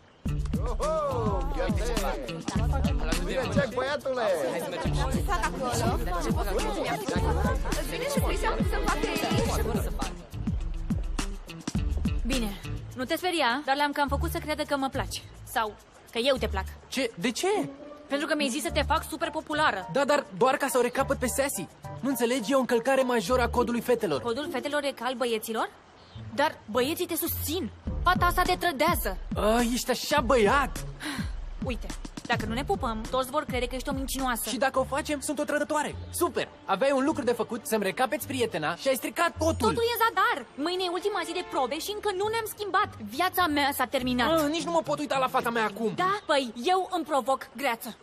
Bine, Jack, băiatule! Hai să mergem. Ce fac acolo? Îți vine și prisa să facă ei? Bine, nu te speria, dar le-am cam făcut să creadă că mă place. Sau că eu te plac. Ce? De ce? Pentru că mi-ai zis să te fac super populară. Da, dar doar ca să o recapăt pe Sassy. Nu înțelegi? E o încălcare majoră a codului fetelor. Codul fetelor e cal băieților? Dar băieții te susțin. Fata asta te trădează. Ești așa băiat! Uite, dacă nu ne pupăm, toți vor crede că ești o mincinoasă. Și dacă o facem, sunt o trădătoare. Super! Aveai un lucru de făcut, să-mi recapeți prietena și ai stricat totul. Totul e zadar. Mâine e ultima zi de probe și încă nu ne-am schimbat. Viața mea s-a terminat. Nici nu mă pot uita la fata mea acum. Da? Păi, eu îmi provoc greață.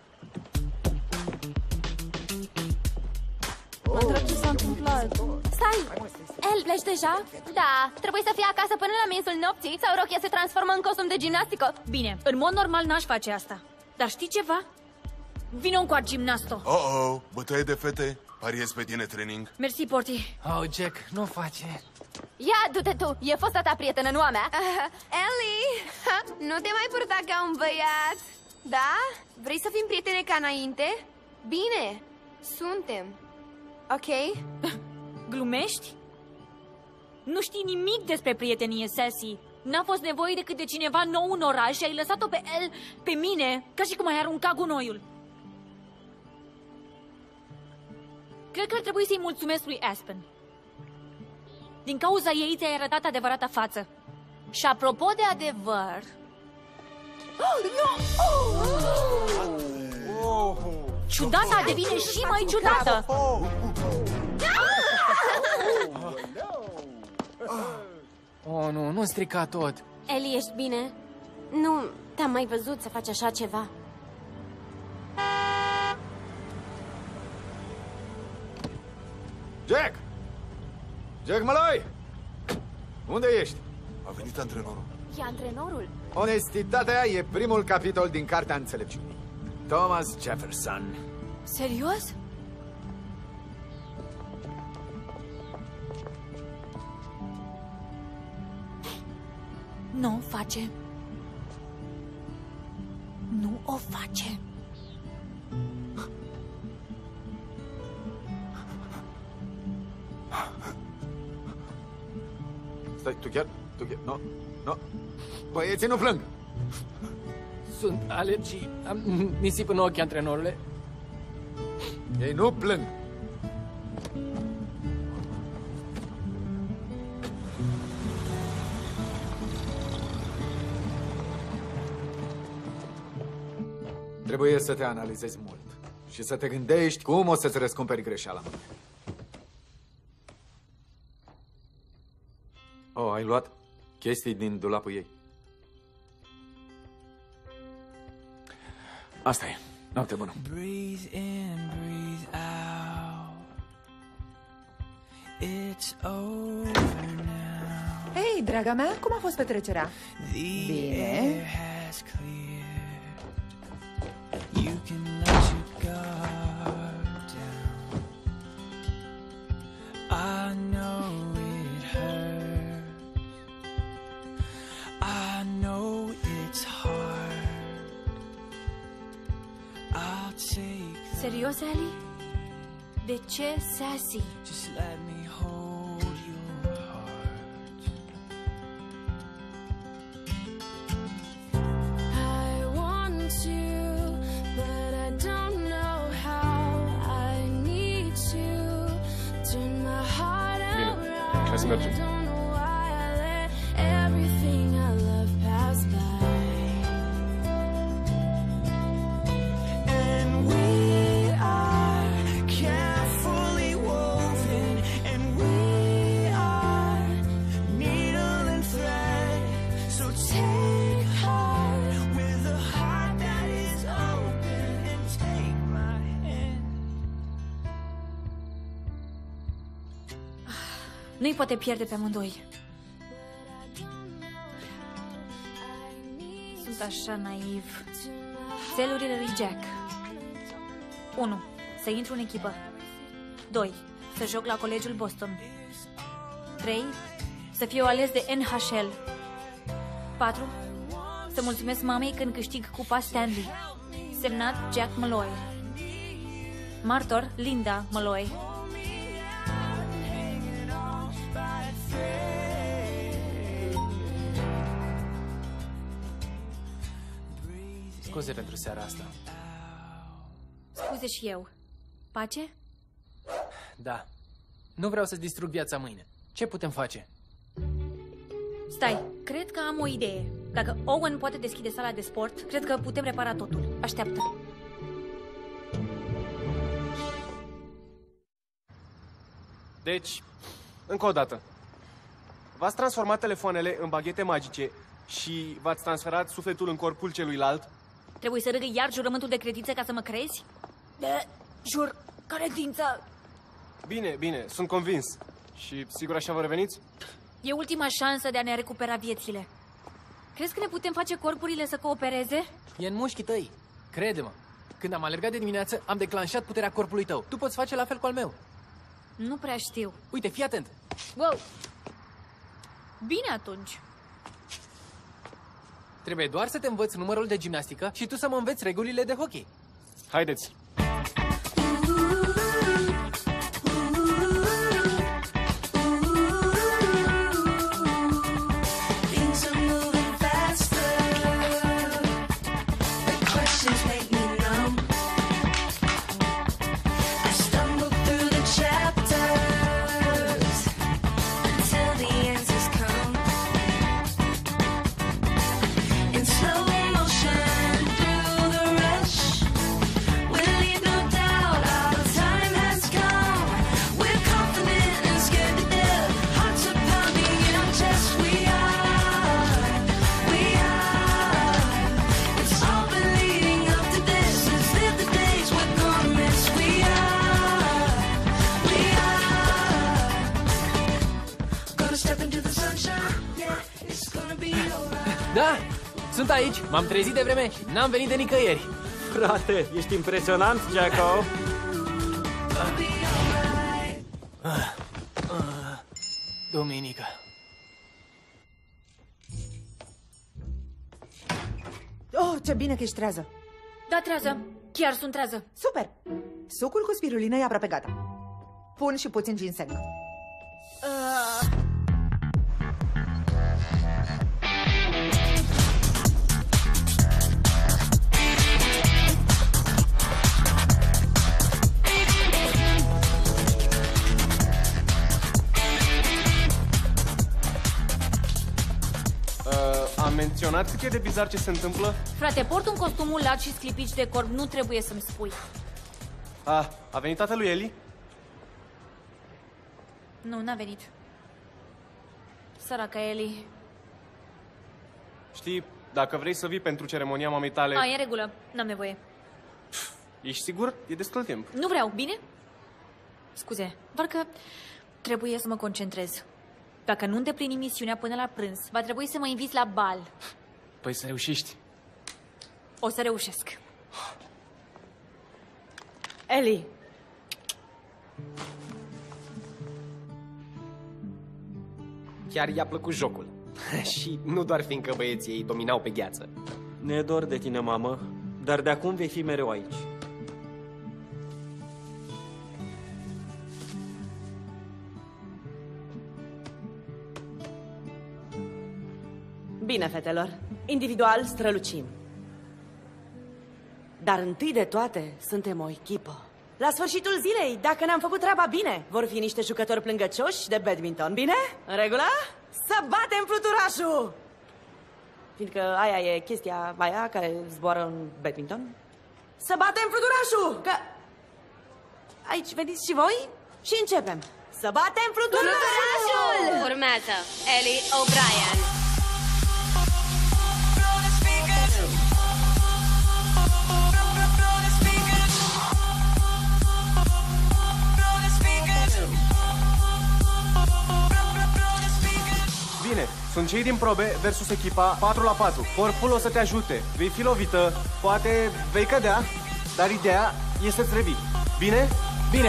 Mă întreb ce s-a întâmplat. Stai! El, pleci deja? Da, trebuie să fii acasă până la miezul nopții sau Rochia se transformă în costum de gimnastică. Bine, în mod normal n-aș face asta. Dar știi ceva? Vino încoa, gimnasto. Oh, bătaie de fete. Pariez pe tine training. Mersi, Porti. Oh, Jack, nu face. Ia, du-te tu, e fosta ta prietenă, nu a mea. Ellie, nu te mai purta ca un băiat. Da? Vrei să fim prietene ca înainte? Bine, suntem. Ok? Glumești? Nu știi nimic despre prietenie, Sassy. N-a fost nevoie decât de cineva nou în oraș și ai lăsat-o pe el, pe mine, ca și cum ai aruncat gunoiul. Cred că ar trebui să-i mulțumesc lui Aspen. Din cauza ei ți-ai arătat adevărata față. Și apropo de adevăr... Ciudata devine și mai ciudată! Oh, nu strica tot. Ellie, ești bine? Nu te-am mai văzut să faci așa ceva. Jack! Jack Malloy! Unde ești? A venit antrenorul. E antrenorul. Onestitatea e primul capitol din Cartea Înțelepciunii. Thomas Jefferson. Serios? Nu o face. Nu o face. Stai, tu chiar? Nu, nu. Băieții nu plâng. Sunt alergii. Am nisip în ochi, antrenorule. Ei nu plâng. Trebuie să te analizezi mult și să te gândești cum o să-ți răscumperi greșeala. Oh, ai luat chestii din dulapul ei. Asta e. Noapte bună. Breathe in, breathe out. It's over now. Hei, draga mea, cum a fost petrecerea? Bine. You can let your guard down. I know it hurts. I know it's hard. I'll take. Serios, Ellie? De ce Sassy? Just let me hold your heart. I want to, but I don't know how. I need to turn my heart around. Hai să mergem. I don't know why I let everything I love pass by. And we are carefully woven, and we are needle and thread. So take heart with a heart that is open, and take my hand. Nu-i poate pierde pe amândoi. Sunt așa naiv. Țelurile lui Jack. 1. Să intru în echipă. 2. Să joc la colegiul Boston. 3. Să fiu ales de NHL. 4. Să mulțumesc mamei când câștig cupa Stanley. Semnat Jack Malloy. Martor Linda Malloy. Scuze pentru seara asta. Scuze și eu. Pace? Da. Nu vreau să-ți distrug viața mâine. Ce putem face? Stai, cred că am o idee. Dacă Owen poate deschide sala de sport, cred că putem repara totul. Așteaptă. Deci, încă o dată. V-ați transformat telefoanele în baghete magice și v-ați transferat sufletul în corpul celuilalt? Trebuie să râgă iar jurământul de credință ca să mă crezi? De, jur, credință. Bine, bine, sunt convins. Și sigur așa vă reveniți? E ultima șansă de a ne recupera viețile. Crezi că ne putem face corpurile să coopereze? E în mușchii tăi. Crede-mă. Când am alergat de dimineață, am declanșat puterea corpului tău. Tu poți face la fel cu al meu. Nu prea știu. Uite, fii atent. Wow! Bine atunci. Trebuie doar să te învăț numărul de gimnastică și tu să mă înveți regulile de hockey. Haideți! Da, sunt aici. M-am trezit de vreme și n-am venit de nicăieri. Frate, ești impresionant, Jacko. Duminică. Oh, ce bine că ești trează. Da, trează. Chiar sunt trează. Super. Sucul cu spirulină e aproape gata. Pun și puțin ginseng. Am menționat cât e de bizar ce se întâmplă? Frate, port un costum lat și sclipici de corp, nu trebuie să-mi spui. A venit tatălui Eli? Nu, n-a venit. Săraca Eli. Știi, dacă vrei să vii pentru ceremonia mamei tale... E în regulă, n-am nevoie. Ești sigur? E destul timp. Nu vreau, bine? Scuze, doar că trebuie să mă concentrez. Dacă nu îndeplinim misiunea până la prânz, va trebui să mă inviți la bal. Păi să reușești. O să reușesc. Eli. Chiar i-a plăcut jocul. Și nu doar fiindcă băieții ei dominau pe gheață. Ne dor de tine, mamă, dar de acum vei fi mereu aici. Bine, fetelor. Individual strălucim. Dar întâi de toate, suntem o echipă. La sfârșitul zilei, dacă ne-am făcut treaba bine, vor fi niște jucători plângăcioși de badminton, bine? În regulă? Să batem fluturașul! Fiindcă aia e chestia aia care zboară în badminton. Să batem fluturașul! Că... Aici veniți și voi și începem. Să batem fluturașul! Urmează Ellie O'Brien. Bine, sunt cei din probe versus echipa 4 la 4. Corpul o să te ajute. Vei fi lovită, poate vei cădea, dar ideea e să-ți revii. Bine? Bine!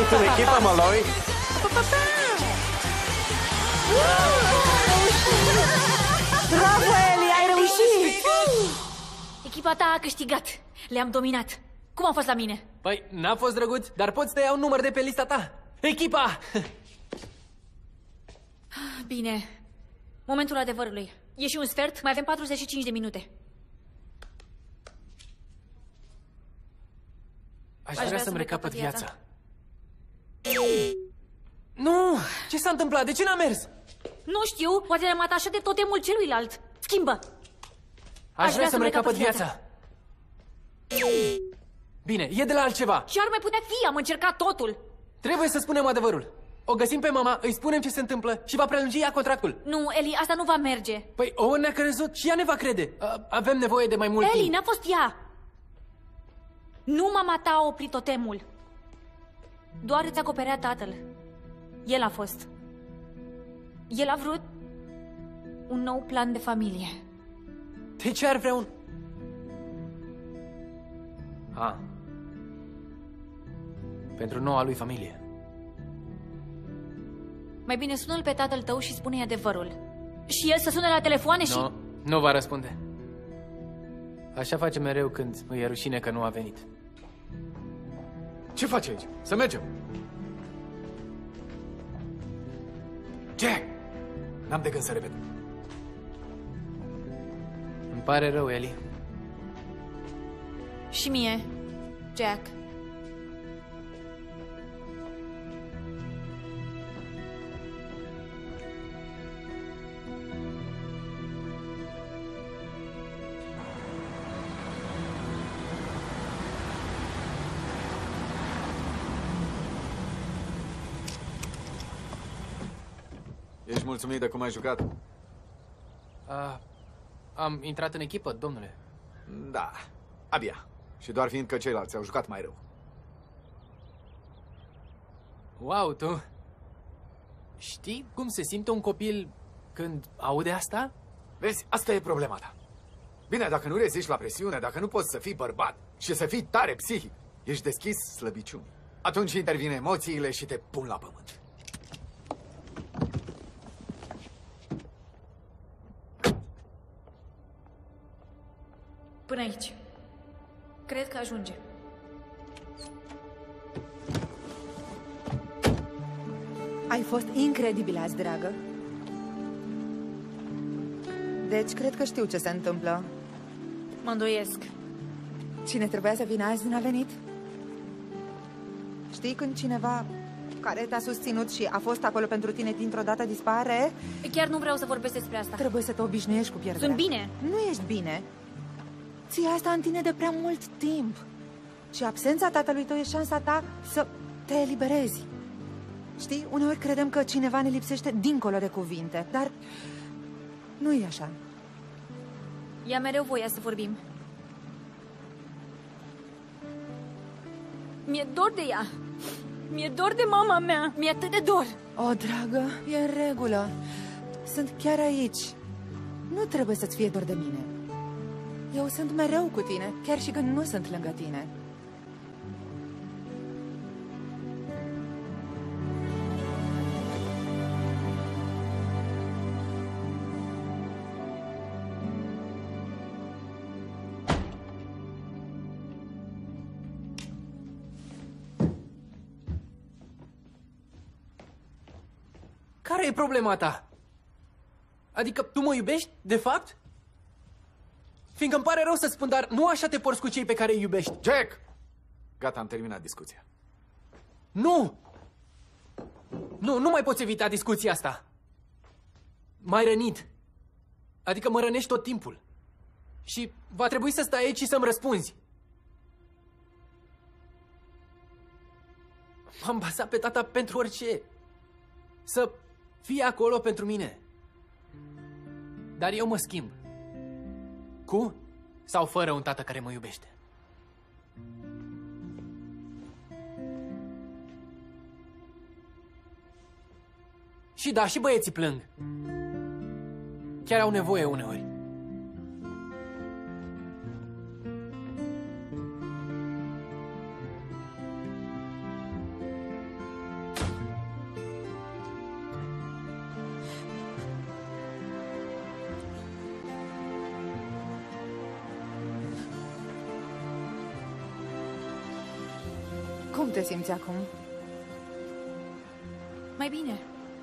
Ești în echipă, Malloy? Bravo, Eli, ai reușit! Echipa ta a câștigat. Le-am dominat. Cum a fost la mine? Păi, n-a fost drăguț, dar poți să iau un număr de pe lista ta. Echipa! Bine. Momentul adevărului. E și un sfert, mai avem 45 de minute. Aș vrea să-mi recapăt viața. Nu! Ce s-a întâmplat? De ce n-a mers? Nu știu, poate le-am atașat de totemul celuilalt. Schimbă! Aș vrea să-mi recapăt viața. Bine, e de la altceva. Ce ar mai putea fi? Am încercat totul. Trebuie să spunem adevărul. O găsim pe mama, îi spunem ce se întâmplă și va prelungi ea contractul. Nu, Eli, asta nu va merge. Păi, Owen ne-a crezut și ea ne va crede. Avem nevoie de mai mult Eli, timp. n-a fost ea. Nu mama ta a oprit totemul. Doar îți acoperea tatăl. El a fost. El a vrut un nou plan de familie. De ce ar vrea un... Pentru noua lui familie. Mai bine sună-l pe tatăl tău și spune-i adevărul. Și el să sune la telefoane și... Nu va răspunde. Așa face mereu când îi e rușine că nu a venit. Ce faci aici? Să mergem! Jack! N-am de gând să repet. Îmi pare rău, Eli. Și mie, Jack. Ești mulțumit de cum ai jucat? Am intrat în echipă, domnule. Da, abia. Și doar fiindcă ceilalți au jucat mai rău. Wow, tu... Știi cum se simte un copil când aude asta? Vezi, asta e problema ta. Bine, dacă nu reziști la presiune, dacă nu poți să fii bărbat și să fii tare psihic, ești deschis slăbiciuni. Atunci intervine emoțiile și te pun la pământ. Până aici. Cred că ajunge. Ai fost incredibil azi, dragă. Deci, cred că știu ce se întâmplă. Mă îndoiesc. Cine trebuia să vină azi n-a venit? Știi când cineva care te-a susținut și a fost acolo pentru tine dintr-o dată dispare? Chiar nu vreau să vorbesc despre asta. Trebuie să te obișnuiești cu pierderea. Sunt bine. Nu ești bine. Ții asta în tine de prea mult timp. Și absența tatălui tău e șansa ta să te eliberezi. Știi, uneori credem că cineva ne lipsește dincolo de cuvinte, dar nu e așa. Ia mereu voia să vorbim. Mi-e dor de ea. Mi-e dor de mama mea. Mi-e atât de dor. O, dragă, e în regulă. Sunt chiar aici. Nu trebuie să-ți fie dor de mine. Eu sunt mereu cu tine, chiar și când nu sunt lângă tine. Care e problema ta? Adică tu mă iubești, de fapt? Fiindcă îmi pare rău să spun, dar nu așa te porți cu cei pe care îi iubești. Jack! Gata, am terminat discuția. Nu! Nu mai poți evita discuția asta. M-ai rănit. Adică mă rănești tot timpul. Și va trebui să stai aici și să-mi răspunzi. M-am bazat pe tata pentru orice. Să fie acolo pentru mine. Dar eu mă schimb. Cu sau fără un tată care mă iubește? Și da, și băieții plâng. Chiar au nevoie uneori. Cum te simți acum? Mai bine.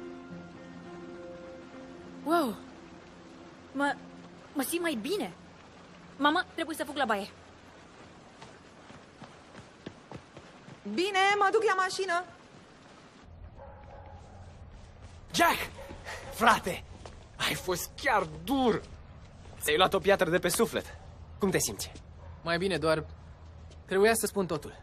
Wow! Mă simt mai bine. Mama, trebuie să fug la baie. Bine, mă duc la mașină. Jack! Frate! Ai fost chiar dur! Ți-ai luat o piatră de pe suflet. Cum te simți? Mai bine, doar trebuia să spun totul.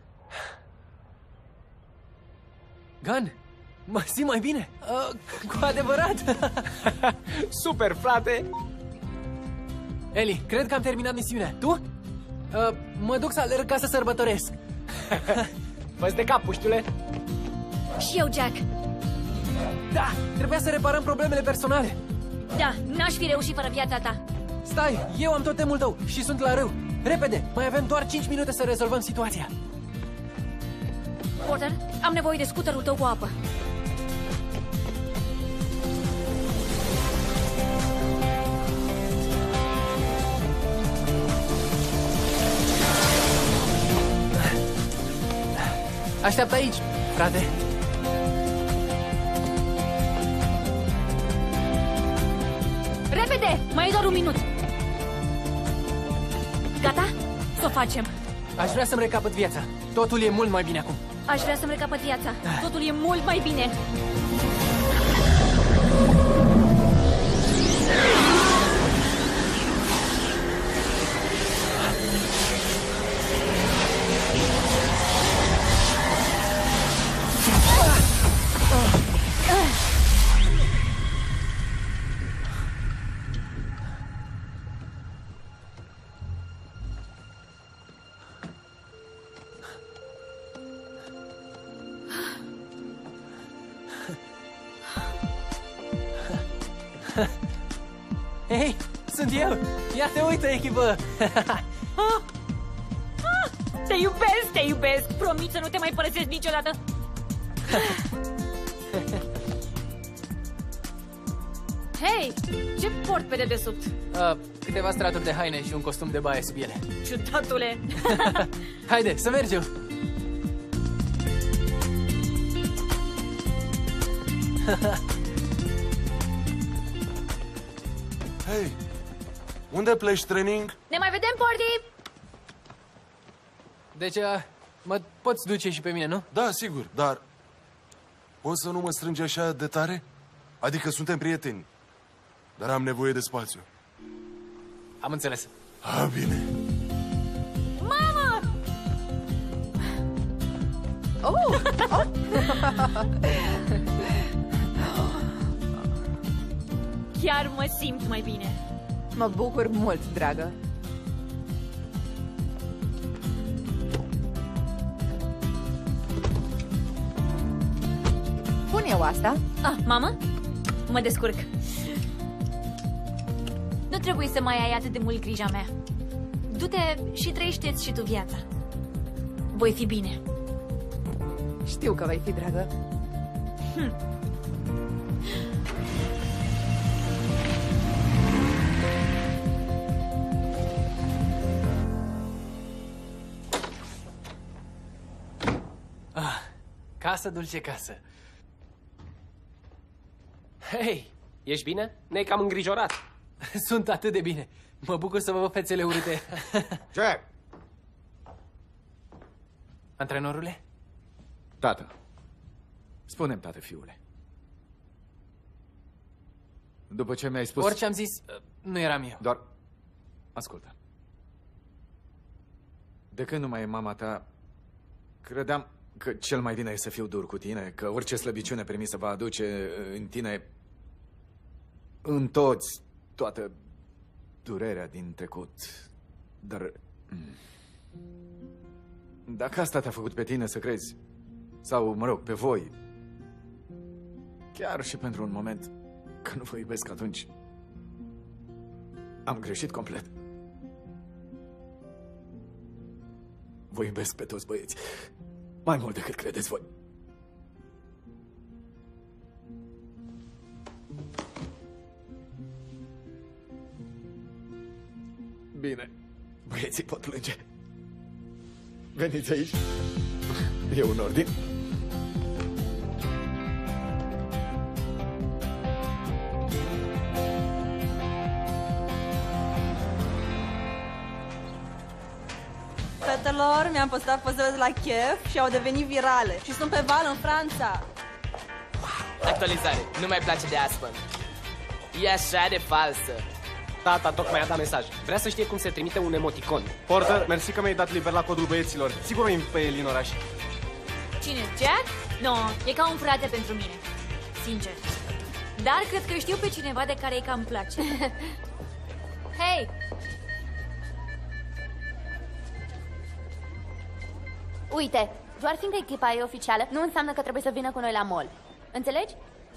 Gun, mă simt mai bine. Cu adevărat. Super, frate! Eli, cred că am terminat misiunea. Tu? Mă duc să alerg ca să sărbătoresc. Fă-ți de cap, puștule! Și eu, Jack. Da, trebuia să reparăm problemele personale. Da, n-aș fi reușit fără viața ta. Stai, eu am tot temul tău și sunt la râu. Repede, mai avem doar 5 minute să rezolvăm situația. Porter, am nevoie de scuterul tău cu apă. Așteaptă aici, frate. Repede! Mai e doar un minut. Gata? Să o facem. Aș vrea să-mi recapăt viața. Totul e mult mai bine acum. Aș vrea să-mi recapăt viața. Totul e mult mai bine. Hei, sunt eu! Ia te uită, echipă! Te iubesc, te iubesc! Promit să nu te mai părăsesc niciodată! Hei, ce port pe dedesubt? Câteva straturi de haine și un costum de baie sub ele. Ciudatule! Haide, să mergem! Hei, unde pleci training? Ne mai vedem, Porty! Deci, mă poți duce și pe mine, nu? Da, sigur, dar poți să nu mă strângi așa de tare? Adică suntem prieteni, dar am nevoie de spațiu. Am înțeles. Bine. Mama! Oh! Chiar mă simt mai bine. Mă bucur mult, dragă. Pun eu asta? Mama? Mă descurc. Nu trebuie să mai ai atât de mult grija mea. Du-te și trăiește-ți și tu viața. Voi fi bine. Știu că vei fi, dragă. Casă, dulce casă. Hei, ești bine? Ne-ai cam îngrijorat. Sunt atât de bine. Mă bucur să vă văd fețele urâte. Ce? Antrenorule? Tată. Spune-mi, tată, fiule. După ce mi-ai spus... Orice am zis, nu eram eu. Doar... Ascultă. De când nu mai e mama ta, credeam că cel mai bine e să fiu dur cu tine, că orice slăbiciune permisă va aduce în tine întoți toată durerea din trecut. Dar... Dacă asta te-a făcut pe tine să crezi, sau, mă rog, pe voi, chiar și pentru un moment, că nu vă iubesc, atunci am greșit complet. Vă iubesc pe toți băieți, mai mult decât credeți voi. Bine, băieții pot plânge. Veniți aici. E un ordin. Fetelor, mi-am postat pozele de la chef și au devenit virale. Și sunt pe val în Franța. Actualizare. Nu mai place de Aspen. E așa de falsă. Tata tocmai a dat mesaj. Vrea să știe cum se trimite un emoticon. Porter, mersi că mi-ai dat liber la codul băieților. Sigur o invit pe Eli în oraș. Cine? Jack? Nu, e ca un frate pentru mine. Sincer. Dar cred că știu pe cineva de care îi cam place. Hei! Uite, doar fiindcă echipa e oficială, nu înseamnă că trebuie să vină cu noi la mall. Înțelegi?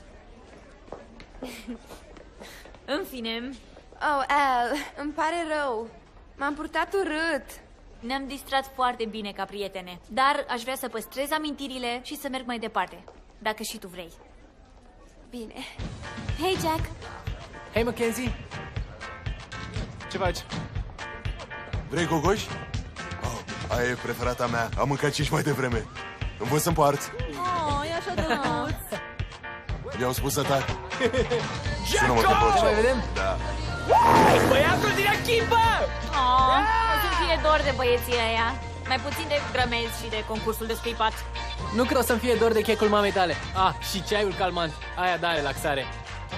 În fine. Oh, Al, îmi pare rău. M-am purtat urât. Ne-am distrat foarte bine ca prietene, dar aș vrea să păstrez amintirile și să merg mai departe, dacă și tu vrei. Bine. Hei, Jack! Hei, Mackenzie! Ce faci? Vrei gogoș? Oh, aia e preferata mea. Am mâncat 5 mai devreme. Îmi văd să împart. Oh, e așa drăguț. Mi-au spus să tac. Sună-mă că pot. Mai vedem? Da. Băiatul din echipă! Oh, o să-mi fie dor de băieții ăia. Mai puțin de grămezi și de concursul de scuipat. Nu cred o să-mi fie dor de checul mamei tale. Ah, și ceaiul calmant. Aia da relaxare.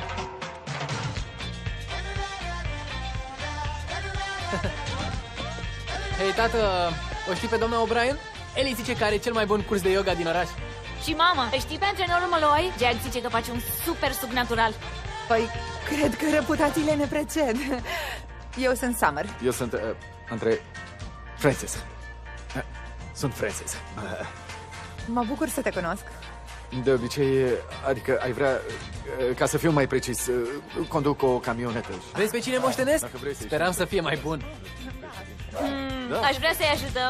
Hei, tată, o știi pe doamna O'Brien? Eli zice că are cel mai bun curs de yoga din oraș. Și mama, știi pe antrenorul Malloy? Jack zice că face un super suc natural. Păi, cred că reputațiile ne preced. Eu sunt Summer. Eu sunt Andrei Francis. Sunt Francis. Mă bucur să te cunosc. De obicei, adică ai vrea, ca să fiu mai precis, conduc o camionetă. Vezi pe cine moștenesc? Dacă vrei să Speram să fie mai bun. Da. Aș vrea să-i ajutăm.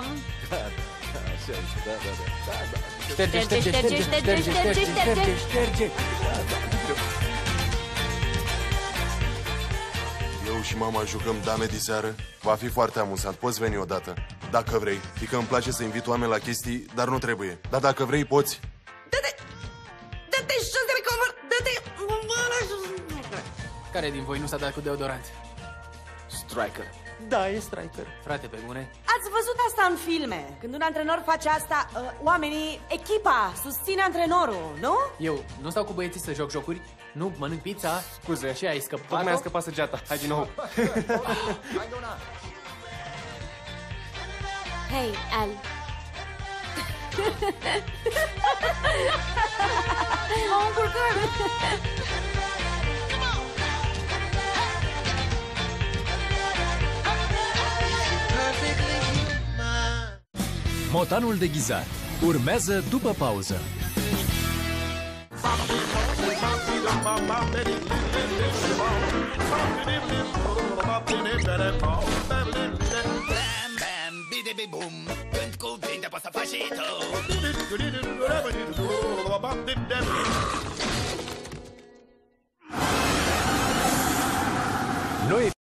Șterge, șterge, șterge, șterge, șterge, șterge, șterge. Eu și mama jucăm dame diseară. Va fi foarte amuzant. Poți veni odată, dacă vrei. Fiindcă îmi place să invit oameni la chestii, dar nu trebuie. Dar dacă vrei, poți. Dă-te jos de pe covăr! Dă-te... Care din voi nu s-a dat cu deodorant? Striker. Da, e Striker. Frate, pe bune. Ați văzut asta în filme? Când un antrenor face asta, oamenii, echipa, susține antrenorul, nu? Eu nu stau cu băieții să joc jocuri, nu mănânc pizza. Scuze. Ce ai scăpat? Tocmai a scăpat săgeata. Hai din nou. Hei, Al. M-am încurcat! Motanul deghizat urmează după pauză. Cânt cuvinte poți să faci și tu.